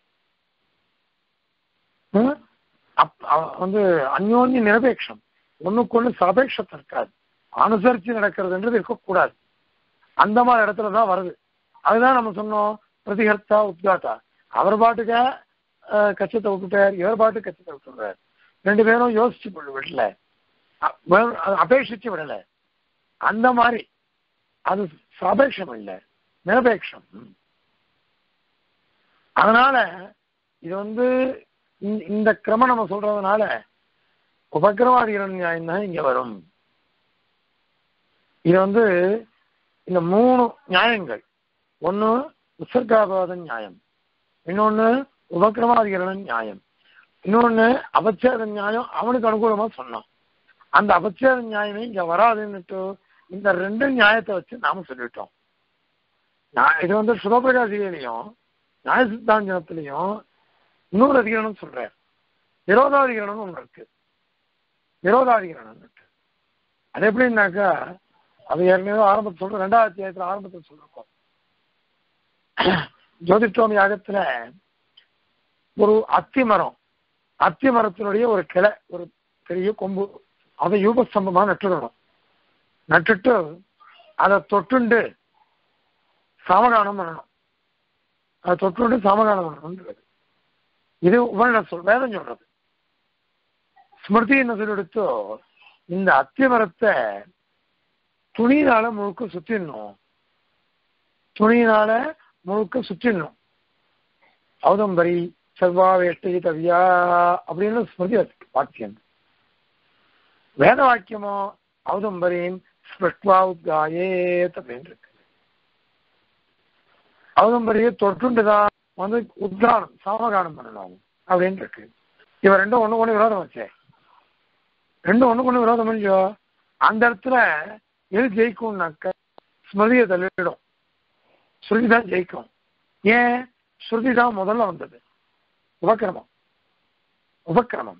அந்யோன்ய நிரபேட்சம், ஒண்ணுக்கு சாபேட்சத்தை இருக்காது, அனுசரிச்சு நடக்கிறதுன்றது இருக்கக்கூடாது. அந்த மாதிரி இடத்துலதான் வருது. அதுதான் நம்ம சொன்னோம், பிரதிகர்த்தா உத்காத்தா. அவர் பாட்டுக்க கச்சத்தை விட்டுட்டார், இவர் பாட்டு கச்சத்தை விட்டுறார். 2 பேரும் யோசிச்சு விடல, அபேட்சிச்சு விடல. அந்த மாதிரி அது சாபேட்சம் இல்லை, நிரபேட்சம். அதனால இது இந்த கிரமம் நம்ம சொல்றதுனால உபக்கிரமாதிகள் நியாயம் தான் இங்க வரும். இது இந்த 3 நியாயங்கள், ஒண்ணு உற்சர்காபாத நியாயம், இன்னொன்னு உபக்கிரமாதிகள் நியாயம், இன்னொன்னு அபச்சேத நியாயம் அவனுக்கு அனுகூலமா சொன்னான். அந்த அபச்சேத நியாயமே இங்க வராதுன்னுட்டு இந்த 2 நியாயத்தை வச்சு நாம சொல்லிட்டோம். இது சுபபிரகாசிலையும் நியாய சித்தாந்தத்திலையும் இன்னொரு அதிகரணம் சொல்றார், விரோதாதிகரணம் ஒண்ணு இருக்கு. விரோதாதிகரணம். அது எப்படின்னாக்கா அது ஏற்கனவே ஆரம்பத்தில் சொல்றோம், 2வது அத்தியாயத்தில் ஆரம்பத்தில் சொல்லிருக்கோம். ஜோதிஷ்டோம யாகத்துல ஒரு அத்தி மரத்தினுடைய ஒரு கிளை, ஒரு பெரிய கொம்பு, அதை யூபஸ்தம்பமா நட்டுடணும். நட்டுட்டு அதை தொட்டுண்டு சாமகானம் பண்ணணும். அதை தொட்டுண்டு சாமகானம் பண்ணணும். இது வேதம் சொல்றது. ஸ்மிருதி என்ன சொல்லிடுத்தோ, இந்த அத்தி மரத்தை துணியினால முழுக்க சுத்திடணும். துணியினால முழுக்க சுற்றிடணும். ஔதம்பரி சர்வாவேஷ்டி தவியா அப்படின்னு ஸ்மிருதி வாக்கியம். வேத வாக்கியமோ ஔதம்பரின் ஸ்பிருஷ்வா உத்காயேத் அப்படின்னு இருக்கு. ஔதம்பரியை தொட்டுண்டுதான் வந்து உத்கானம் சாமகானம் பண்ணணும் அப்படின்னு இருக்கு. இவன் ரெண்டும் ஒண்ணு விரோதம் வச்சே. ரெண்டும் ஒண்ணு விரோதம் இல்லையோ, அந்த இடத்துல எது ஜெயிக்கும்னாக்க ஸ்மிருதியை தள்ளிடும். ஸ்ருதி தான் ஜெயிக்கும். ஏன்? ஸ்ருதி தான் முதல்ல வந்தது. உபக்கிரமம்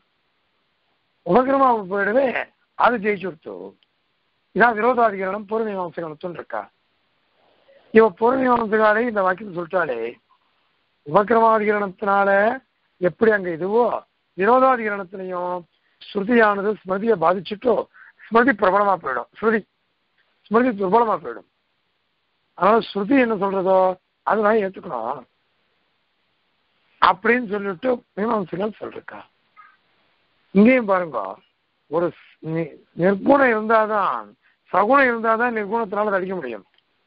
போயிடவே அது ஜெயிச்சுடுத்து. இதான் விரோதாதிகரணம் பூர்வமீமாம்சகத்துன்னு இருக்கா. இவ பூர்வமீமாம்சகாலே இந்த வாக்கியத்தை சொல்லிட்டாலே, உபக்கிரமாதிகரணத்தினால எப்படி அங்க இதுவோ விரோதாதிகரணத்திலையும் ஸ்ருதியானது ஸ்மிருதியை பாதிச்சுட்டோ ஸ்மிருதி பிரபலமா போயிடும், ஸ்மிருதி துர்பலமா போயிடும். அதனால ஸ்ருதி என்ன சொல்றதோ அதுதான் ஏற்றுக்கணும் அப்படின்னு சொல்லிட்டு மீமாம்சைகள் சொல்லிருக்கா. இங்கேயும் பாருங்க, ஒரு நிர்குணம் இருந்தாதான், சகுணம் இருந்தாதான் நிர்குணத்தினால அடிக்க முடியும்.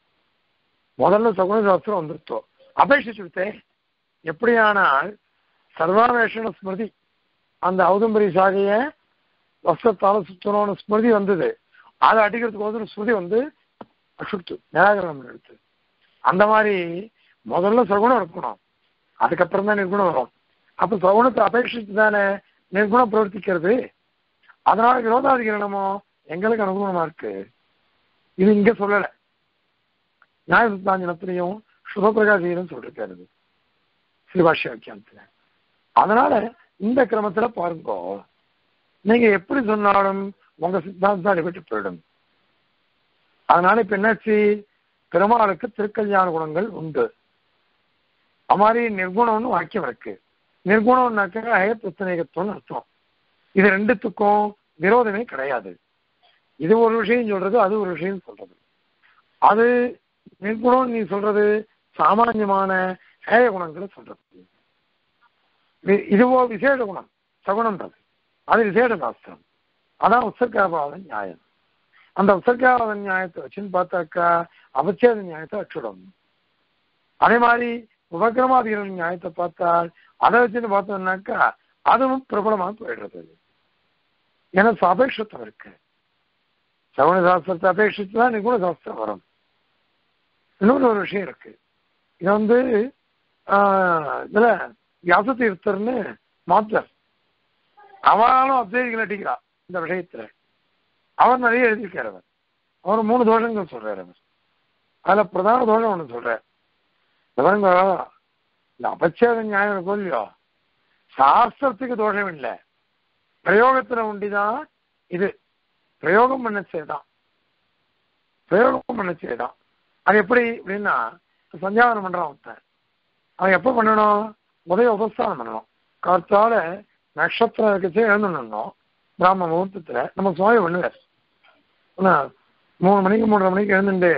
முதல்ல சகுன சாஸ்திரம் வந்துருத்தோம், அபேட்சிச்சுட்டே. எப்படியானால் சர்வாவேஷன ஸ்மிருதி, அந்த ஔதம்பரி சாகைய வஸ்திரத்தால சுத்தணும்னு ஸ்மிருதி வந்தது. அதை அடிக்கிறதுக்கு ஸ்மிருதி வந்து அசுத்து நிராகரணம் எடுத்து. அந்த மாதிரி முதல்ல சகுணம் இருக்கணும், அதுக்கப்புறம் தான் நிர்குணம் வரும். அப்ப சகுணத்தை அபேட்சித்து தானே நிர்குணம் பிரவர்த்திக்கிறது. அதனால விரோதாதிகரணமோ எங்களுக்கு அனுகூலமா இருக்கு. இது இங்க சொல்லல, நியாய சித்தாந்தத்திலையும் சுபபிரகாசியும் சொல்லிருக்காரு ஸ்ரீபாஷ்ய வாக்கியத்துல. அதனால இந்த கிரமத்துல பாருங்க, நீங்க எப்படி சொன்னாலும் உங்க சித்தாந்தம் அடிபட்டு போயிடும். அதனால இப்ப என்னாச்சு, பெருமாளுக்கு திருக்கல்யாண குணங்கள் உண்டு. அது மாதிரி நிர்குணம்னு வாக்கியம் இருக்கு. நிர்குணம்னாக்க பிரச்சனைகத்துவம்னு அர்த்தம். இது ரெண்டுத்துக்கும் விரோதமே கிடையாது. இது ஒரு விஷயம் சொல்றது, அது ஒரு விஷயம் சொல்றது. அது நிர்குணம் நீ சொல்றது சாமான்யமான ஹேய குணங்களை சொல்றது. இதுவோ விசேஷ குணம் சகுணம்ன்றது, அது விசேஷ சாஸ்திரம். அதான் உற்சர்காபாத நியாயம். அந்த உற்சர்காபாத நியாயத்தை வச்சுன்னு பார்த்தாக்கா அவச்சேத நியாயத்தை அச்சுடும். அதே மாதிரி உபக்கிரமாதிகள் நியாயத்தை பார்த்தால் அதை வச்சுன்னு பார்த்தோம்னாக்கா அதுவும் பிரபலமாக போயிடுறது. ஏன்னா அபேட்சத்தம் இருக்கு. சகுன சாஸ்திரத்தை அபேட்சித்து தான் நிகுண சாஸ்திரம் வரும். இன்னொரு ஒரு விஷயம் இருக்கு. இது வந்து இதுல வியாசதீர்த்தர்னு மாத்தர், அவனாலும் அத்வைதிகள் அடிக்கிறா இந்த விஷயத்துல. அவர் நிறைய எழுதியிருக்கார். அவர் 3 தோஷங்கள் சொல்றாரு. அவர் அதுல பிரதான தோஷம் ஒண்ணு சொல்றார். இந்த அபச்சேத நியாயம் இருக்கும் இல்லையோ, சாஸ்திரத்துக்கு தோஷம் இல்லை, பிரயோகத்துல உண்டிதான். இது பிரயோகம் பண்ண செய்தான். அது எப்படி அப்படின்னா, சஞ்சாவனம் பண்றான் ஒருத்தன், அவன் எப்ப பண்ணணும், உதய உபஸ்தானம் பண்ணணும். காத்தால நட்சத்திரம் இருக்கச்சே எழுந்துடணும். பிராம முகூர்த்தத்துல நம்ம சுவாமி பண்ணுவார். 3 மணிக்கு 3:30 மணிக்கு எழுந்துட்டு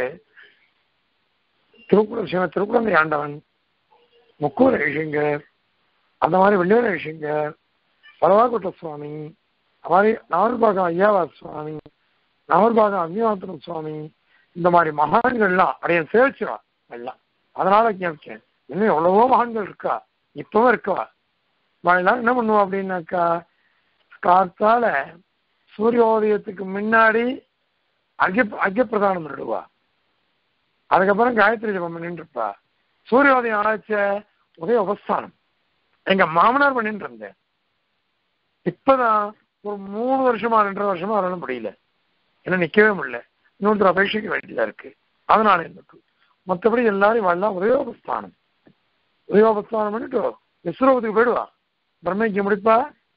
திருக்குறந்தை ஆண்டவன், முக்கூர் ரிஷிங்கர், அந்த மாதிரி வெள்ளியூர் ரிஷிங்கர், பரவாக்குட்ட சுவாமி, அது மாதிரி நாவல்பாகம் ஐயாவார் சுவாமி, நாவல்பாகம் அக்னிவாத்திரம் சுவாமி, இந்த மாதிரி மகான்கள்லாம் அப்படியே சேவிச்சிருவான் எல்லாம். அதனால கேட்கேன், இன்னும் எவ்வளவோ மகான்கள் இருக்கா, இப்பவும் இருக்கவா. எல்லாம் என்ன பண்ணுவோம் அப்படின்னாக்கா, காத்தால சூரியோதயத்துக்கு முன்னாடி அர்க்கிய பிரதானம் பண்ணிடுவா. அதுக்கப்புறம் காயத்ரி ஜபம் பண்ணிட்டு இருப்பா. சூரியோதயம் ஆராய்ச்ச உதய உபஸ்தானம் எங்க மாமனார் பண்ணிட்டு இருந்தேன். இப்பதான் ஒரு 3 வருஷமா 2.5 வருஷமா வரணும் முடியல, என்ன நிக்கவே முடியல. இன்னொருத்தர் அபேட்சிக்க வேண்டியதா இருக்கு. அதனால எனக்கு மற்றபடி எல்லாரும் வரலாம். உதயோபஸ்தானம் பண்ணிட்டு விஸ்வரூபத்துக்கு போயிடுவா. பிரம்மைக்கு முடிப்பா,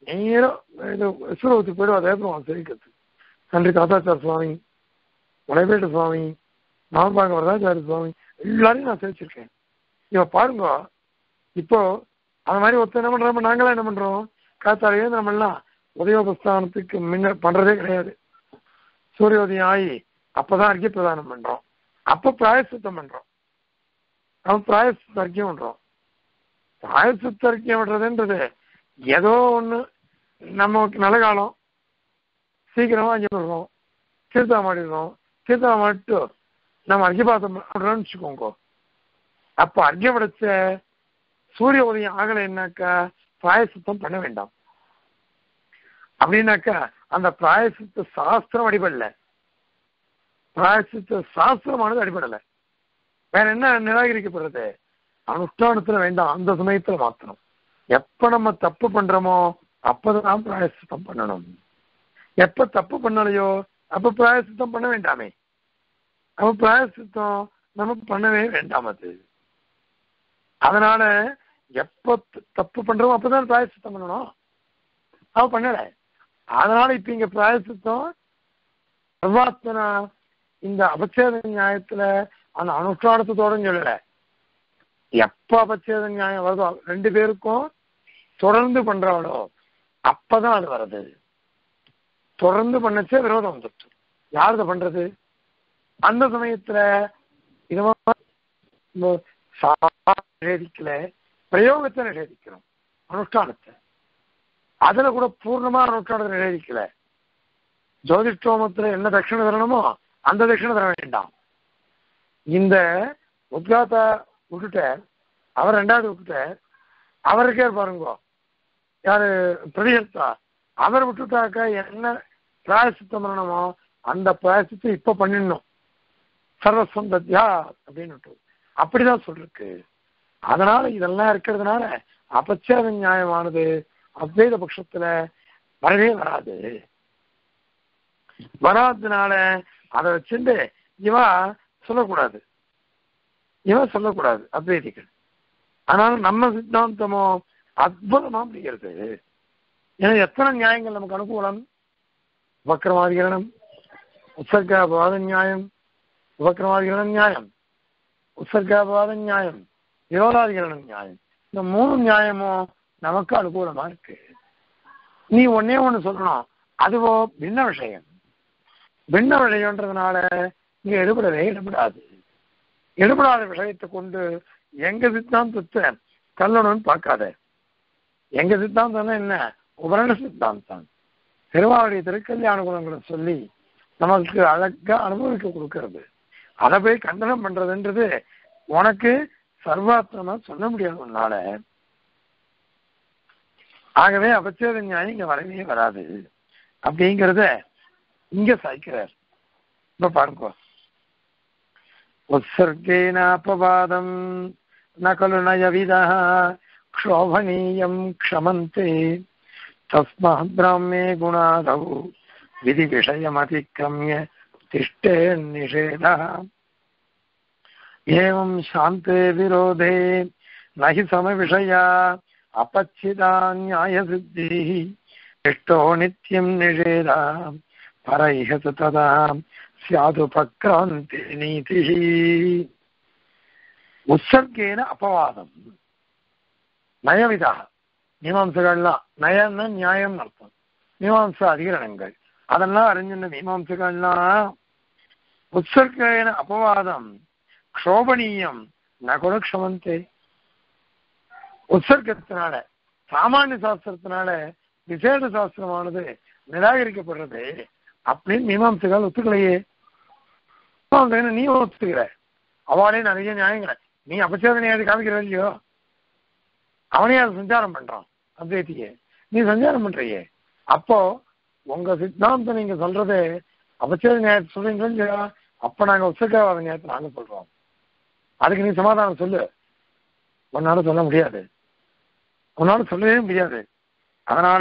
நேரம் இது விஸ்வரூபத்துக்கு போயிடும். அதே அப்புறம் சேவிக்கிறது. நன்றி தாத்தாச்சார சுவாமி, உடைவேட்டு சுவாமி, நாமபாங்க வரதாச்சாரிய சுவாமி எல்லாரையும் நான் சேவிச்சிருக்கேன். இவன் பாருங்க, இப்போ அந்த மாதிரி ஒருத்தர் என்ன பண்றோம், நாங்களாம் என்ன பண்றோம், காத்தாலேயே நம்ம எல்லாம் உதயோபஸ்தானத்துக்கு முன்ன பண்றதே கிடையாது. சூரியோதயம் ஆகி அப்பதான் அர்க்கிய பிரதானம் பண்றோம். அப்ப பிராயசித்தம் பண்றோம். நம்ம பிராயசித்த அர்க்கியம் பண்றோம். பிராயசித்த அர்க்கியம் பண்றதுன்றது ஏதோ ஒண்ணு நமக்கு நல்ல காலம் சீக்கிரமா அங்கே போடுறோம், தீர்த்தா மாடிடுறோம், தீர்த்தா மாட்டு நம்ம அர்க்கியபாசம் பண்றோம்னு வச்சுக்கோங்க. அப்ப அர்க்கியம் படைச்ச சூரிய உதயம் ஆகலைன்னாக்கா பிராயசித்தம் பண்ண வேண்டாம். அப்படின்னாக்கா அந்த பிராயசித்த சாஸ்திரம் அடிபடல, பிராயசித்த சாஸ்திரமானது அடிபடலை. வேற என்ன நிராகரிக்கப்படுறது? அனுஷ்டானத்துல வேண்டாம், அந்த சமயத்துல மாத்தணும். எப்ப நம்ம தப்பு பண்றோமோ அப்பதான் பிராயசித்தம் பண்ணணும். எப்ப தப்பு பண்ணலையோ அப்ப பிராயசித்தம் பண்ண வேண்டாமே. அப்ப பிராயசித்தம் நமக்கு பண்ணவே வேண்டாம். அது அதனால எப்ப தப்பு பண்றோமோ அப்பதான் பிராயசித்தம் பண்ணணும். அவ பண்ணல. அதனால இப்ப இங்க பிராயசித்தம் சர்வாத்மனா இந்த அபச்சேத நியாயத்துல அந்த அனுஷ்டானத்தோட சொல்லல. எப்ப அபச்சேத நியாயம் வருதோ ரெண்டு பேருக்கும் தொடர்ந்து பண்றாளோ அப்பதான் அது வருது. தொடர்ந்து பண்ணச்சே விரோதம் வந்துட்டு யாருத பண்றது? அந்த சமயத்துல நிஷேதிக்கல, பிரயோகத்தை நிஷேதிக்கிறோம், அனுஷ்டானத்தை. அதுல கூட பூர்ணமா அனுஷ்டானத்தை நிஷேதிக்கல. ஜோதிஷ்டோமத்துல என்ன தட்சிணை தரணுமோ அந்த தட்சிணை தர வேண்டாம். இந்த உத்காத்தா விட்டுட்ட, அவர் ரெண்டாவது விட்டுட்ட, அவருக்கே பாருங்க யாரு பிரதிகர்த்தா, அவர் விட்டுட்டாக்கா என்ன பிராயசித்தம் பண்ணணுமோ அந்த பிராயசித்தை இப்ப பண்ணிடணும். சர்வஸ்வம் தத்யா அப்படின்னு அப்படிதான் சொல்லிருக்கு. அதனால இதெல்லாம் இருக்கிறதுனால அபச்சேத நியாயமானது அத்வைத பட்சத்துல வரவே வராது. வராததுனால அதை வச்சுட்டு சொல்லக்கூடாது, சொல்லக்கூடாது அத்வைதிகள். அதனால நம்ம சித்தாந்தமோ அற்புதமா முடிகிறது. ஏன்னா எத்தனை நியாயங்கள் நமக்கு அனுகூலம்? உபக்கிரமாதிகரணம், உற்சர்காபவாத நியாயம், உபக்கிரமாதிகரண நியாயம், உற்சர்காபவாத நியாயம், விரோதாதிகரண நியாயம். இந்த மூணு நியாயமும் நமக்கு அனுகூலமா இருக்கு. நீ ஒன்னே ஒண்ணு சொல்லணும், அதுவோ பின்ன விஷயம். பின்ன விஷயம்ன்றதுனால இங்க எடுபடாது. எடுபடாத விஷயத்தை கொண்டு எங்க சித்தாந்தத்தை கல்லணும்னு பார்க்காத. எங்க சித்தாந்தம் என்ன? உபரண சித்தாந்தம். திருவாவுடைய திருக்கல்யாண குணங்களை சொல்லி நமக்கு அழகா அனுபவிக்க கொடுக்கறது. அதை போய் கண்டனம் பண்றதுன்றது உனக்கு சர்வாத்மமா சொல்ல முடியாது உன்னால. ஆகவே அபச்சேத நியாயம் இங்க வரவே வராது அப்படிங்கிறத இங்க சாய்க்கிறார். இப்ப பாருங்க, உத்சர்கேன அபவாதம் நகலு நயவிதா க்ஷோபனீயம் க்ஷமந்தே தஸ்மாத் பிராமே குணாதௌ விதி விஷயம் அதிக்ரம்ய திஷ்டே நிஷேதா ஏவம் சாந்தே விரோதே நஹி சம விஷயா அபச்சிதா நியாய சித்தி திஷ்டோ நித்யம் நிஷேதா பரைஹ ததா ஸ்யாதுபக்ராந்தி நீதி. உற்சர்கேன அபவாதம் நயவிதா. மீமாம்சகள்லாம் நயம்னா நியாயம் அர்த்தம். மீமாம்சா அதிகரணங்கள் அதெல்லாம் அறிஞ்சிருந்த மீமாம்சகள்லாம் உற்சர்கேன அபவாதம் க்ஷோபனீயம் நகுண க்ஷமந்தே. உற்சர்க்கத்தினால சாமானிய சாஸ்திரத்தினால விசேஷ சாஸ்திரமானது நிராகரிக்கப்படுறது அப்படின்னு மீமாம்சகால் ஒத்துக்கலையே. நீ ஒத்துக்கிற, அவளே நிறைய நியாயங்களை நீ அபச்சேத நியாயத்தை காமிக்கிற இல்லையோ, அவனே அதை சஞ்சாரம் பண்றான் அத்வைத்தியே, நீ சஞ்சாரம் பண்றியே. அப்போ உங்க சித்தாந்தம் நீங்க சொல்றது அபச்சேத நியாயத்தை சொல்றீங்களோ இல்லையா, அப்ப நாங்க உற்சர்கவாத நியாயத்தை நாங்க சொல்றோம். அதுக்கு நீ சமாதானம் சொல்லு. உன்னால சொல்ல முடியாது, உன்னால சொல்லவே முடியாது. அதனால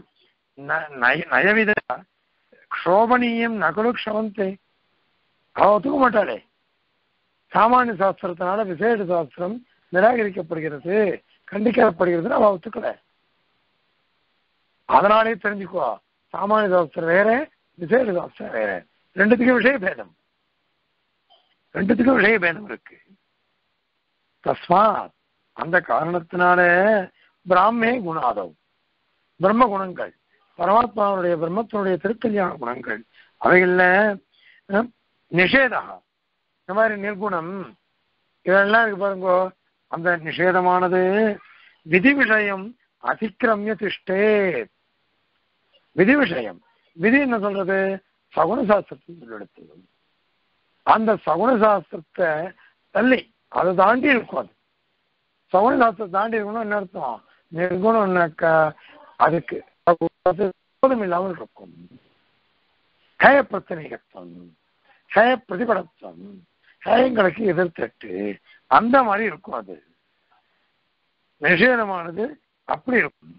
நயவித க்ஷோபனீயம் நகுலு க்ஷமந்தே. அவ ஒத்துக்க மாட்டாளே. சாமானிய சாஸ்திரத்தினால விசேஷ சாஸ்திரம் நிராகரிக்கப்படுகிறது, கண்டிக்கப்படுகிறது, அவ ஒத்துக்கல. அதனாலே தெரிஞ்சுக்கோ, சாமானிய சாஸ்திரம் வேற, விசேஷ சாஸ்திரம் வேற. ரெண்டுத்துக்கும் விஷய பேதம், ரெண்டுத்துக்கும் விஷய பேதம் இருக்கு. தஸ்மாத் அந்த காரணத்தினால பிராமே குணாதவ், பிரம்ம குணங்கள், பரமாத்மாவுடைய பிரம்மத்தினுடைய திருக்கல்யாண குணங்கள் அவைகள்ல நிஷேதா, இந்த மாதிரி நிர்குணம் இதெல்லாம் இருக்கு பாருங்கோ. அந்த நிஷேதமானது விதி விஷயம் அதிக்கிரமிய திஷ்டே. விதி விஷயம், விதி என்ன சொல்றது? சகுன சாஸ்திரத்தை சொல்லெடுத்தது. அந்த சகுன சாஸ்திரத்தை தள்ளி அதை தாண்டி இருக்கும். அது சகுன சாஸ்திரத்தை தாண்டி இருக்கணும். என்ன அர்த்தம்? நிர்குணம்னாக்கா அதுக்கு போதும் இல்லாமல் இருக்கும். ஹய பிரச்சனைகத்துவம், ஹய பிரதிபடத்துவம், ஹயங்களுக்கு எதிர்த்தட்டு அந்த மாதிரி இருக்கும். அது நிஷேதமானது அப்படி இருக்கும்.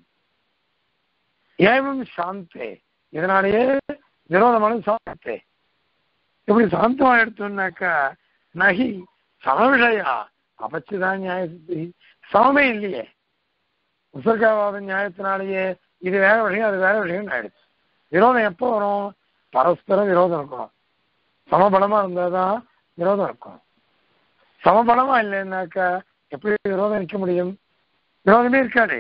ஏவம் சாந்தே, இதனாலேயே விரோதமானது சாந்தே. இப்படி சாந்தமா எடுத்தோம்னாக்கா நகி சமவிஷயா அபச்சுதான் நியாய சித்தி, சமமே இல்லையே. உசர்காவாத நியாயத்தினாலேயே இது வேற விஷயம் அது வேற விஷயம் ஆயிடுச்சு. விரோதம் எப்போ வரும்? பரஸ்பர விரோதம் இருக்கணும். சமபலமா இருந்தாதான் விரோதம் இருக்கும். சமபலமா இல்லைன்னாக்கா எப்படி விரோதம் நிற்க முடியும்? விரோதமே இருக்காதே.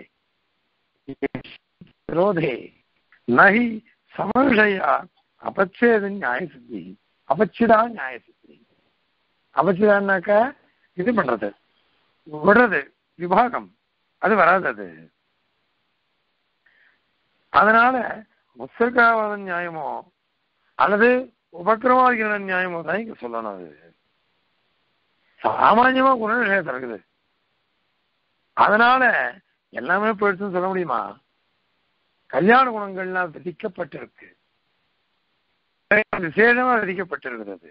விரோதே நகி சமவிஷயா அபச்சேத நியாய சித்தி, அபச்சிதா நியாய சித்தி. அபச்சிதான்னாக்கா இது பண்றது, விடுறது, விபாகம், அது வராது. அது அதனால முசர்காவாத நியாயமோ அல்லது உபக்கிரமாதிகிற நியாயமோ தான் இங்க சொல்லணும். அது சாமான்யமா குண விஷயத்தில் இருக்குது. அதனால எல்லாமே போயிடுச்சுன்னு சொல்ல முடியுமா? கல்யாண குணங்கள்லாம் விதிக்கப்பட்டிருக்கு, விசேஷமா விதிக்கப்பட்டிருக்கிறது.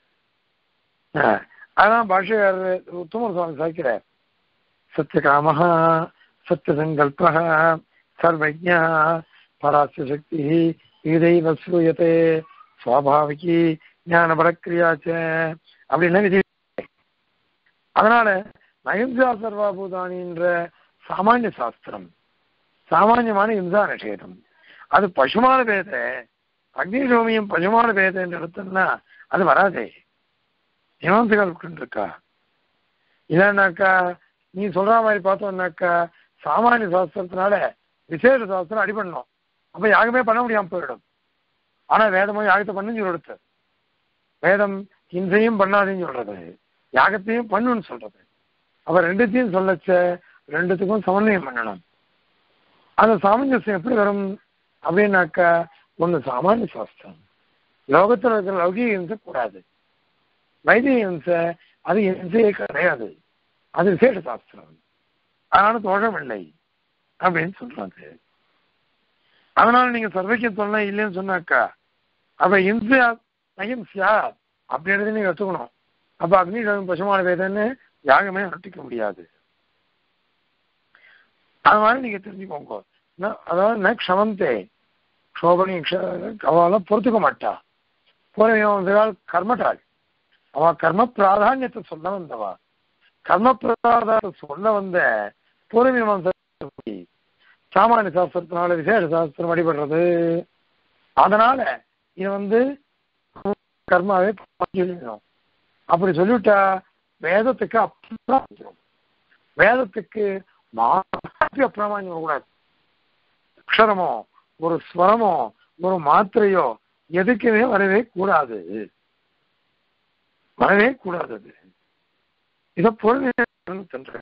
அதான் பாஷ்யக்காரர் உத்தமர் சுவாமி சாய்க்கிறார். சத்தியகாமஹா சத்தியசங்கல்பா சர்வஜ்ஞா பராஸ்ய சக்தி இதைவ ஸ்ரூயதே சுவாபாவிகி ஞான பிரக்ரியாச்ச அப்படின்னா விதி. அதனால நகிம்சா சர்வாபூதானின்ற சாமானிய சாஸ்திரம், சாமானியமான இம்சா நிஷேதம், அது பசுமான பேத, அக்னிசோமியம் பசுமான பேத என்று எடுத்தோம்னா அது வராதே. மீமாம்சைகள் இருக்கா இல்லைன்னாக்கா நீ சொல்ற மாதிரி பார்த்தோம்னாக்கா சாமானிய சாஸ்திரத்தினால விசேஷ சாஸ்திரம் அடிபடணும். அப்ப யாகமே பண்ண முடியாம போயிடும். ஆனா வேதமும் யாகத்தை பண்ணுன்னு சொல்றது, வேதம் ஹிம்சையும் பண்ணாதேன்னு சொல்றது, யாகத்தையும் பண்ணுன்னு சொல்றது. அப்ப ரெண்டுத்தையும் சொல்லச்ச ரெண்டுத்துக்கும் சமன்வயம் பண்ணணும். அந்த சாமஞ்சசியம் எப்படி வரும் அப்படின்னாக்கா, ஒண்ணு சாமானிய சாஸ்திரம், லோகத்தில் இருக்கிற லௌகிக ஹிம்சை கூடாது, வைதிக ஹிம்சை அது ஹிம்சையே கிடையாது, அது விசேஷ சாஸ்திரம், அதனால தோஷம் இல்லை அப்படின்னு சொல்றாங்க. அதனால நீங்க சர்வைக்கம் சொன்னா இல்லைன்னு சொன்னாக்கா அப்ப இம்சா அஹிம்சா அப்படின்றது நீங்க எடுத்துக்கணும். அப்ப அக்னி பசுமான வேதன்னு யாகமே அனுஷ்டிக்க முடியாது. அது மாதிரி நீங்க தெரிஞ்சுக்கோங்க. அதாவது க்ஷமந்தே க்ஷோபனி அவெல்லாம் பொறுத்துக்க மாட்டா. போன கர்மட்டாள், அவ கர்ம பிராதானியத்தை சொல்ல வந்தவா, கர்ம பிராதானத்தை சொல்ல வந்த பூர்வமீமாம்சை சாமானிய சாஸ்திரத்தினால விசேஷ சாஸ்திரம் அடிபடுறது. அதனால இது கர்மாவே சொல்லிடணும். அப்படி சொல்லிவிட்டா வேதத்துக்கு அப்புறம், வேதத்துக்கு அப்பிரமாஞ்சம் கூடாது. அக்ஷரமோ ஒரு ஸ்வரமோ ஒரு மாத்திரையோ எதுக்குமே வரவே கூடாது, வரவே கூடாது. இத பொருள்.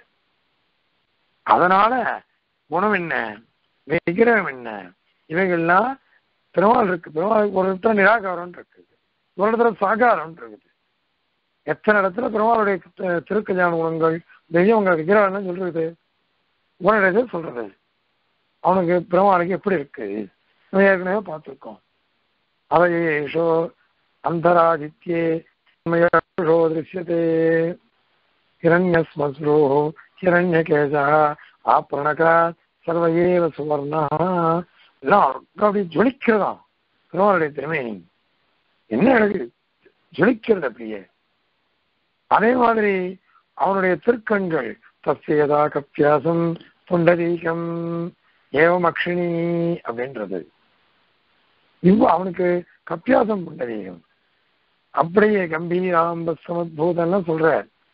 அதனால குணம் என்ன, விக்கிரகம் என்ன, இவைகள்லாம் பெருமாள் இருக்கு. பெருமாளுக்கு ஒரு இடத்துல நிராகாரம் இருக்குது, ஒரு இடத்துல சாகாரம் இருக்குது. எத்தனை இடத்துல பெருமாளுடைய திருக்கல்யாண குணங்கள் தெய்வங்க விக்கிரகம் சொல்றது, குணத்தை சொல்றது. அவனுக்கு பெருமாளுக்கு எப்படி இருக்கு ஏற்கனவே பார்த்துருக்கோம். அவையேஷோ அந்தராதித்யே திருஷ்யதே ஹிரண்யஸ்மஸ்ரோ ஹிரண்யகேசா ஆப்ரணகா சர்வயேவ சுவர்ணா. எல்லாம் அப்படி ஜொலிக்கிறதாம் பெருமாளுடைய திறமை. என்ன எனக்கு ஜொலிக்கிறது அப்படியே. அதே மாதிரி அவனுடைய திருக்கண்கள் தஸ்யதா கப்பியாசம் புண்டரீகம் ஏவம் அக்ஷினி அப்படின்றது. அவனுக்கு கப்பியாசம் புண்டரீகம். அப்படியே கம்பீராம்ப சமத்பூதம்லாம் சொல்ற.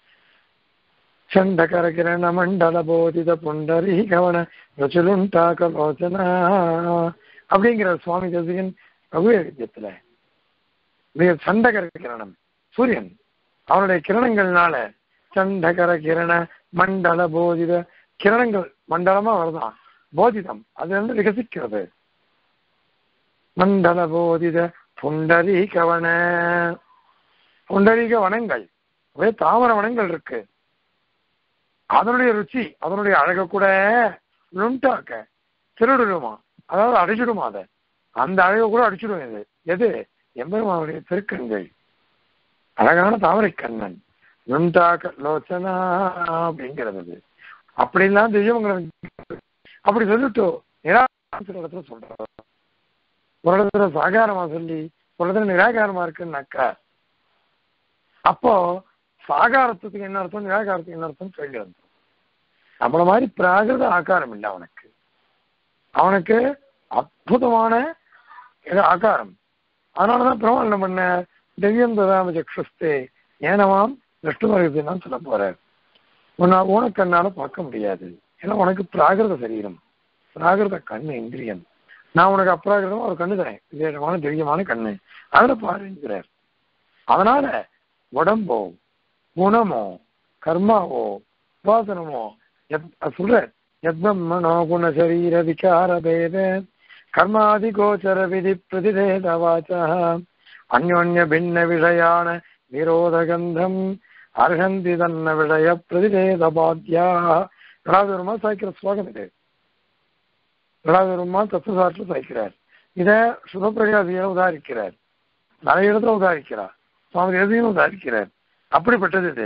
சண்டகர கிரண மண்டல போதித புண்டரி கவன ருச்சுலுண்டா கலோச்சனா அப்படிங்கிற சுவாமி தேசிகன் ரகுவியத்துல. சண்டகர கிரணம் சூரியன், அவனுடைய கிரணங்கள்னால சண்டகர கிரண மண்டல போதித கிரணங்கள் மண்டலமா வருதான், போதிதம் அது வந்து விகசிக்கிறது. மண்டல போதித புண்டரீக வன, புண்டரீக வனங்கள், ஒரே தாமர வனங்கள் இருக்கு. அதனுடைய ருச்சி, அதனுடைய அழக கூட லுண்டாக்க திருடுமா, அதாவது அடிச்சுடுமா. அதை அந்த அழக கூட அடிச்சுடும். இது எது? எம்பெருமானுடைய திருக்கண்கள், அழகான தாமரை கண்ணன் லுண்டாக்க லோச்சனா அப்படிங்கிறது. அப்படிலாம் தெய்வங்களை அப்படி சொல்லிட்டு இடத்துல சொல்ற. ஒரு இடத்துல சாகாரமா சொல்லி ஒரு இடத்துல நிராகாரமா இருக்குன்னாக்கா, அப்போ சாகாரத்துக்கு என்ன அர்த்தம், நிராகாரத்துக்கு என்ன அர்த்தம் கேள்வி வந்து. நம்மள மாதிரி பிராகிருத ஆகாரம் இல்லை அவனுக்கு. அவனுக்கு அற்புதமான ஆகாரம். அதனாலதான் பிரமாணம் என்ன பண்ண, திவ்யம் ததாம சக்ஷஸ்தே ஏனவாம் திருஷ்டுமருதுன்னு சொல்ல போறார். உனக்கண்ணால பார்க்க முடியாது, ஏன்னா உனக்கு பிராகிருத சரீரம், பிராகிருத கண்ணு இந்திரியம். நான் உனக்கு அப்ராகிருதமா ஒரு கண்ணு தரேன், விசேஷமான திவ்யமான கண்ணு, அதுல பாருங்கிறார். அதனால உடம்போ குணமோ கர்மாவோ உபாசனமோ சொல்ற யத்மனோ குண சரீர விகார பேத கர்மாதி கோச்சர விதி பிரதிதேத வாச்சா அந்யோன்ய பின்ன விஷயான விரோதகந்தம் அர்ஹந்தி தன்ன விஷய பிரதிதேத பாத்தியா. கடாதுரமா சாய்க்கிற ஸ்லோகம் இது. கடாதுரமா தத்துவசாஸ்திரம் சாய்க்கிறார். இதை சுதப்பிரகாசியில உதாரிக்கிறார், நிறைய இடத்துல உதாரிக்கிறார், சுவாமி எதையும் உதாரிக்கிறார். அப்படிப்பட்டது இது,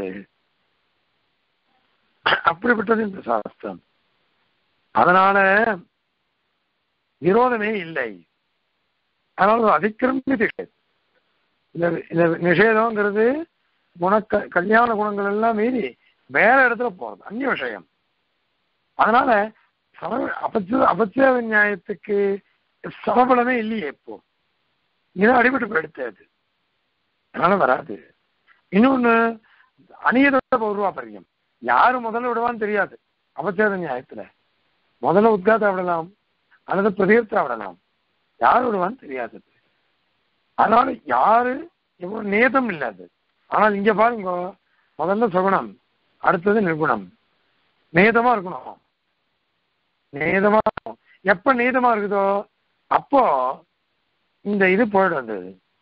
அப்படிப்பட்டது இந்த சாஸ்திரம். அதனால விரோதமே இல்லை. அதனால அதிக்கிரமித்து இந்த நிஷேதம்ங்கிறது கல்யாண குணங்கள் எல்லாம் மீறி வேற இடத்துல போறது, அந்நிய விஷயம். அதனால அபச்சேத நியாயத்துக்கு சமபலமே இல்லையே இப்போ. இதை அடிபட்டு போயிடுத்து, அதனால வராது. இன்னொன்னு அநியத பௌர்வாபரியம், யாரு முதல்ல விடுவான்னு தெரியாது. அபச்சேத நியாயத்துல முதல்ல உத்காத்தா விடலாம் அல்லது பிரதீர்த்தா விடலாம், யாரு விடுவான்னு தெரியாது. அதனால யாரு எவ்வளவு நேதம் இல்லாது. ஆனால் இங்க பாருங்க, முதல்ல சகுணம், அடுத்தது நிர்குணம். நேதமா இருக்கணும், நேதமா இருக்கணும். எப்ப நேதமா இருக்குதோ அப்போ இந்த இது போயிடுறது,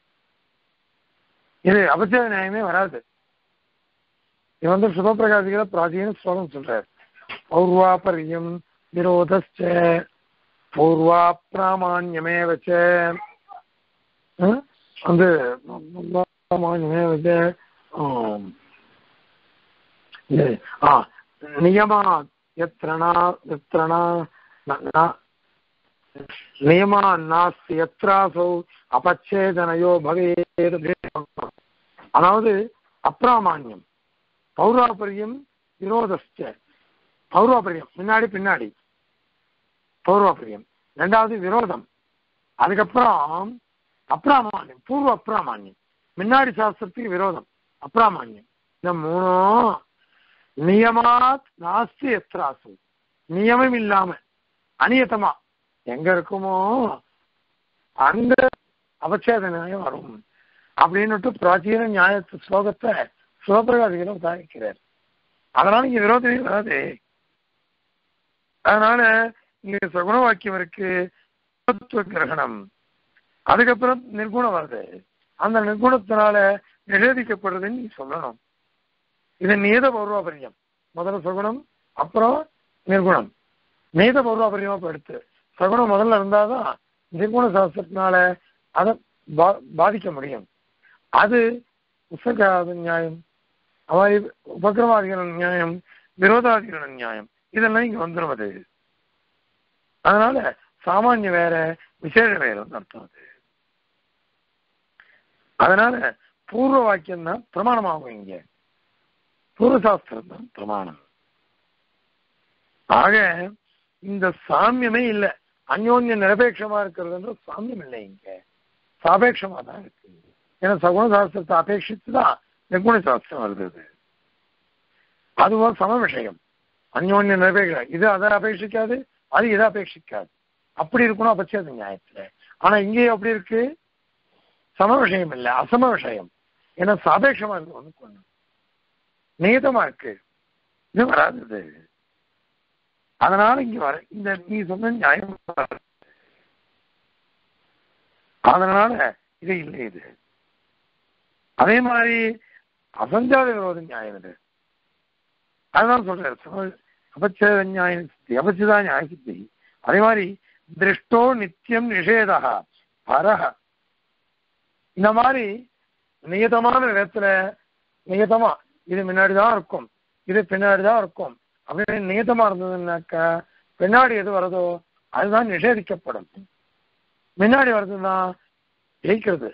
இது அபச்சேத நியாயமே வராது. இது வந்து சுபப்பிரகாசிகள பிராச்சீன ஸ்லோகம் சொல்றார். பௌர்வாபரியம் விரோதஸ்ச பூர்வா பிராமான்யமே வச்ச வந்து நியமா எத்ரணா எத்ரணா நியமா நாஸ்தி எத்ராசௌ அபச்சேதனையோ பவேத். அதாவது அப்பிராமான்யம், பௌர்வாபரியம் விரோதஸ்ச, பௌர்வாபரியம் முன்னாடி பின்னாடி பௌர்வாபரியம், ரெண்டாவது விரோதம், அதுக்கப்புறம் அப்பிராமான்யம், பூர்வ அப்பிராமான்யம், முன்னாடி சாஸ்திரத்துக்கு விரோதம் அப்பிராமான்யம். இந்த மூணும் நியமாத் நாஸ்தி எத்ராசு, நியமம் இல்லாம அநியத்தமா எங்க இருக்குமோ அங்க அபச்சேத நியாயம் வரும் அப்படின்னுட்டு பிராச்சீன நியாயத்து ஸ்லோகத்தை சிவபிரகாசிகளும் உதாரிக்கிறார். அதனால இங்க விரோதமே வராது. அதனால இங்க சகுண வாக்கியம் இருக்கு, கிரகணம், அதுக்கப்புறம் நிர்குணம் வருது. அந்த நிர்குணத்தினால நிஷேதிக்கப்படுறதுன்னு நீ சொல்லணும். இது நீத பௌர்வாபரியம், முதல்ல சகுணம் அப்புறம் நிர்குணம். நீத பௌர்வாபரியமா எடுத்து சகுணம் முதல்ல இருந்தாதான் நிர்குண சாஸ்திரத்தினால அதை பாதிக்க முடியும். அது உசகாத நியாயம், உபக்கிரமாதிகள நியாயம், விரோதாதிகள நியாயம், இதெல்லாம் இங்க வந்துடுவது. அதனால சாமானிய வேற விசேஷ வேற அர்த்தம் அது. அதனால பூர்வ வாக்கியம் தான் பிரமாணமாகும். இங்க பூர்வசாஸ்திரம் தான் பிரமாணம். ஆக இந்த சாமியமே இல்லை. அந்யோன்ய நிரபேட்சமா இருக்கிறது சாமியம் இல்லை, இங்க சாபேட்சமா தான் இருக்கு. ஏன்னா சகுண சாஸ்திரத்தை அபேட்சித்துதான் நிர்குண சாஸ்திரம் வருது. அதுவும் சம விஷயம். அந்யோன்ய நிரபேட்சம் இது அதை அபேட்சிக்காது, அது இதை அபேட்சிக்காது. அப்படி இருக்கணும் அபச்சேத நியாயத்துல. ஆனா இங்கேயும் அப்படி இருக்கு, சம விஷயம் இல்லை, அசம விஷயம். ஏன்னா சாபேட்சமா இருக்கு, ஒண்ணுக்கு ஒண்ணு நியதமா இருக்கு, இது வராது. அதனால இங்க வர இந்த நீ சொன்ன நியாயம், அதனால இது இல்லை. இது அதே மாதிரி அசஞ்சாத விரோத நியாயம் இது. அதுதான் சொல்றேன், அபச்சேத நியாய சித்தி, அபச்சிதா நியாய சித்தி. அதே மாதிரி திருஷ்டோ நித்தியம் நிஷேதா பரஹ, இந்த மாதிரி நியதமான இடத்துல நியதமா இது முன்னாடிதான் இருக்கும், இது பின்னாடிதான் இருக்கும் அப்படின்னு நியதமா இருந்ததுன்னாக்கா பின்னாடி எது வருதோ அதுதான் நிஷேதிக்கப்படும். முன்னாடி வருதுதான் ஜெயிக்கிறது.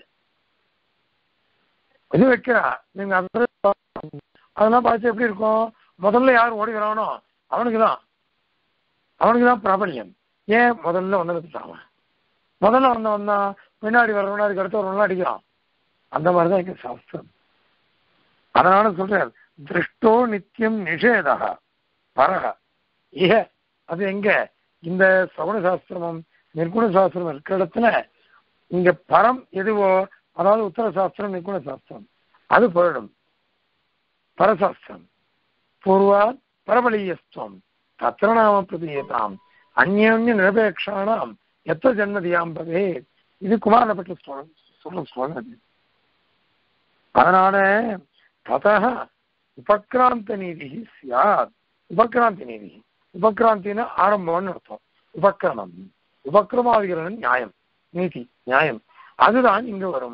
இது வைக்கிறா நீங்க அதெல்லாம் பார்த்து எப்படி இருக்கும், முதல்ல யார் ஓடுகிறானோ அவனுக்குதான் பிரபல்யம். ஏன் முதல்ல ஒன்னு முதல்ல வந்தவன் தான் பின்னாடி வர்றவனா அதுக்கு அடுத்து வரவனா அடிக்கிறான். அந்த மாதிரிதான் எங்க சாஸ்திரம். அதனால சொல்றார் திருஷ்டோ நித்தியம் நிஷேதா பரஹ. ஏ அது எங்க இந்த சகுண சாஸ்திரமும் நிர்குண சாஸ்திரம் இருக்கிற இடத்துல இங்க பரம் எதுவோ, அதாவது உத்தர சாஸ்திரம் நிர்குண சாஸ்திரம் அது போயிடும். பரசாஸ்திரம் பூர்வா பரபலீயஸ்துவம் தத்திர நாம பிரதீயதாம் அந்யோன்ய நிரபேட்சானாம் எத்த ஜன்மதியாம் பவே. இது குமாரனை பற்றி சொல்றது. அதனால ததா உபக்ராந்த நீதி சியாத். உபக்ராந்தி நீதி, உபக்ராந்தின்னு ஆரம்பம்னு அர்த்தம். உபக்கிரமம், உபக்கிரமாதிகரணம் நியாயம், நீதி நியாயம், அதுதான் இங்க வரும்.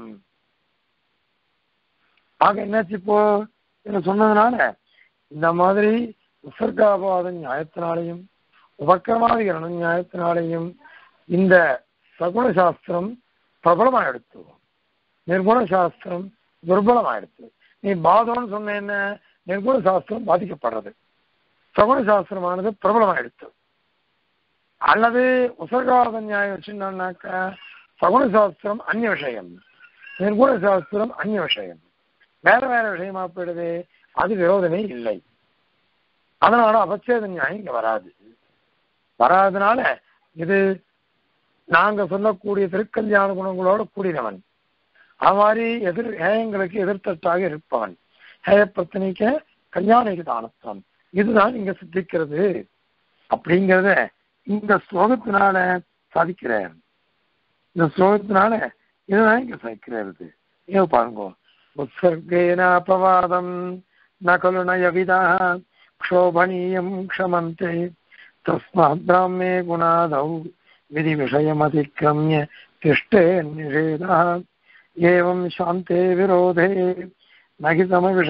ஆக என்னாச்சு இப்போ என்ன சொன்னதுனால இந்த மாதிரி உசர்காபாத நியாயத்தினாலையும் உபக்கிரமாதிகரண நியாயத்தினாலையும் இந்த சகுண சாஸ்திரம் பிரபலமாயிடுத்து, நிர்குண சாஸ்திரம் துர்பலமாயிடுத்து. நீ பாதம்னு சொன்ன என்ன, நிர்குண சாஸ்திரம் பாதிக்கப்படுறது, சகுண சாஸ்திரமானது பிரபலமாயிடுத்து. அல்லது உசர்காபாத நியாயம் வச்சுனாக்கா சகுண சாஸ்திரம் அந்நிய விஷயம், நிர்குண சாஸ்திரம் அந்நிய விஷயம், வேற வேற விஷயமா போயிடுது, அது விரோதமே இல்லை. அதனால அபச்சேத நியாயம் இங்க வராதனால இது நாங்க சொல்லக்கூடிய திருக்கல்யாண குணங்களோட கூடினவன், அது மாதிரி ஹேயங்களுக்கு எதிர்த்தட்டாக இருப்பவன், ஹேய பிரச்சனைக்கு கல்யாணிக்கு தானத்துவம், இதுதான் இங்க சித்திக்கிறது அப்படிங்கிறத இந்த ஸ்லோகத்தினால சாதிக்கிறார். இந்த ஸ்லோகத்தினால இதுதான் இங்க சாதிக்கிறது. ஏ பாருங்க, உத்சர்கேன அபவாதம் நகலு நயவிதா க்ஷோபணீயம் க்ஷமந்தே தஸ்மாத் பிராமே குணாதௌ விதி விஷயம் அதிக்ரம்ய திஷ்டே நிஷேதா ஏவம் சாந்தே விரோதே நகி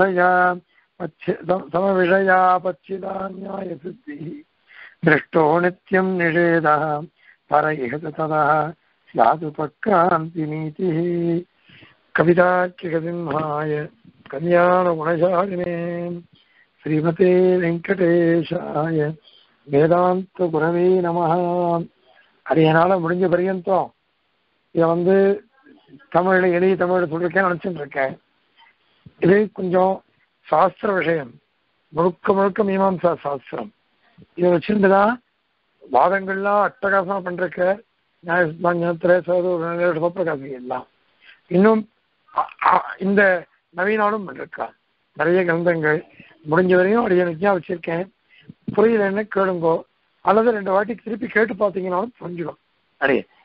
சமவிஷயா பச்சிதா நியாய சித்தி திருஷ்டோ நித்யம் நிஷேதா பர இஹ ததா ஸ்யாதுபக்ராந்தி நீதி. கவிதாக்கிகசிம்ஹாய கல்யாண குணசாலினே ஸ்ரீமதே வெங்கடேஷாய வேதாந்த குரவே நமஹ. அதையனால முடிஞ்ச பரியந்தம் இதை தமிழ்ல எளிய தமிழ் சொல்லிருக்கேன் நினைச்சுட்டு இருக்கேன். இது கொஞ்சம் சாஸ்திர விஷயம், முழுக்க மீமாம்சா சாஸ்திரம். இதை வச்சிருந்துதான் வாதங்கள்லாம் அட்டகாசமா பண்றக்க நியாயத்துல சிவப்பிரகாசி எல்லாம் இன்னும் இந்த நவீனாலும் பண்ணிருக்கா. நிறைய கிரந்தங்கள் முடிஞ்ச வரையும் அடியனுக்கா வச்சிருக்கேன். புரியலன்னு கேளுங்கோ, அல்லது 2 வாட்டி திருப்பி கேட்டு பார்த்தீங்கன்னாலும் புரிஞ்சிடும். அடைய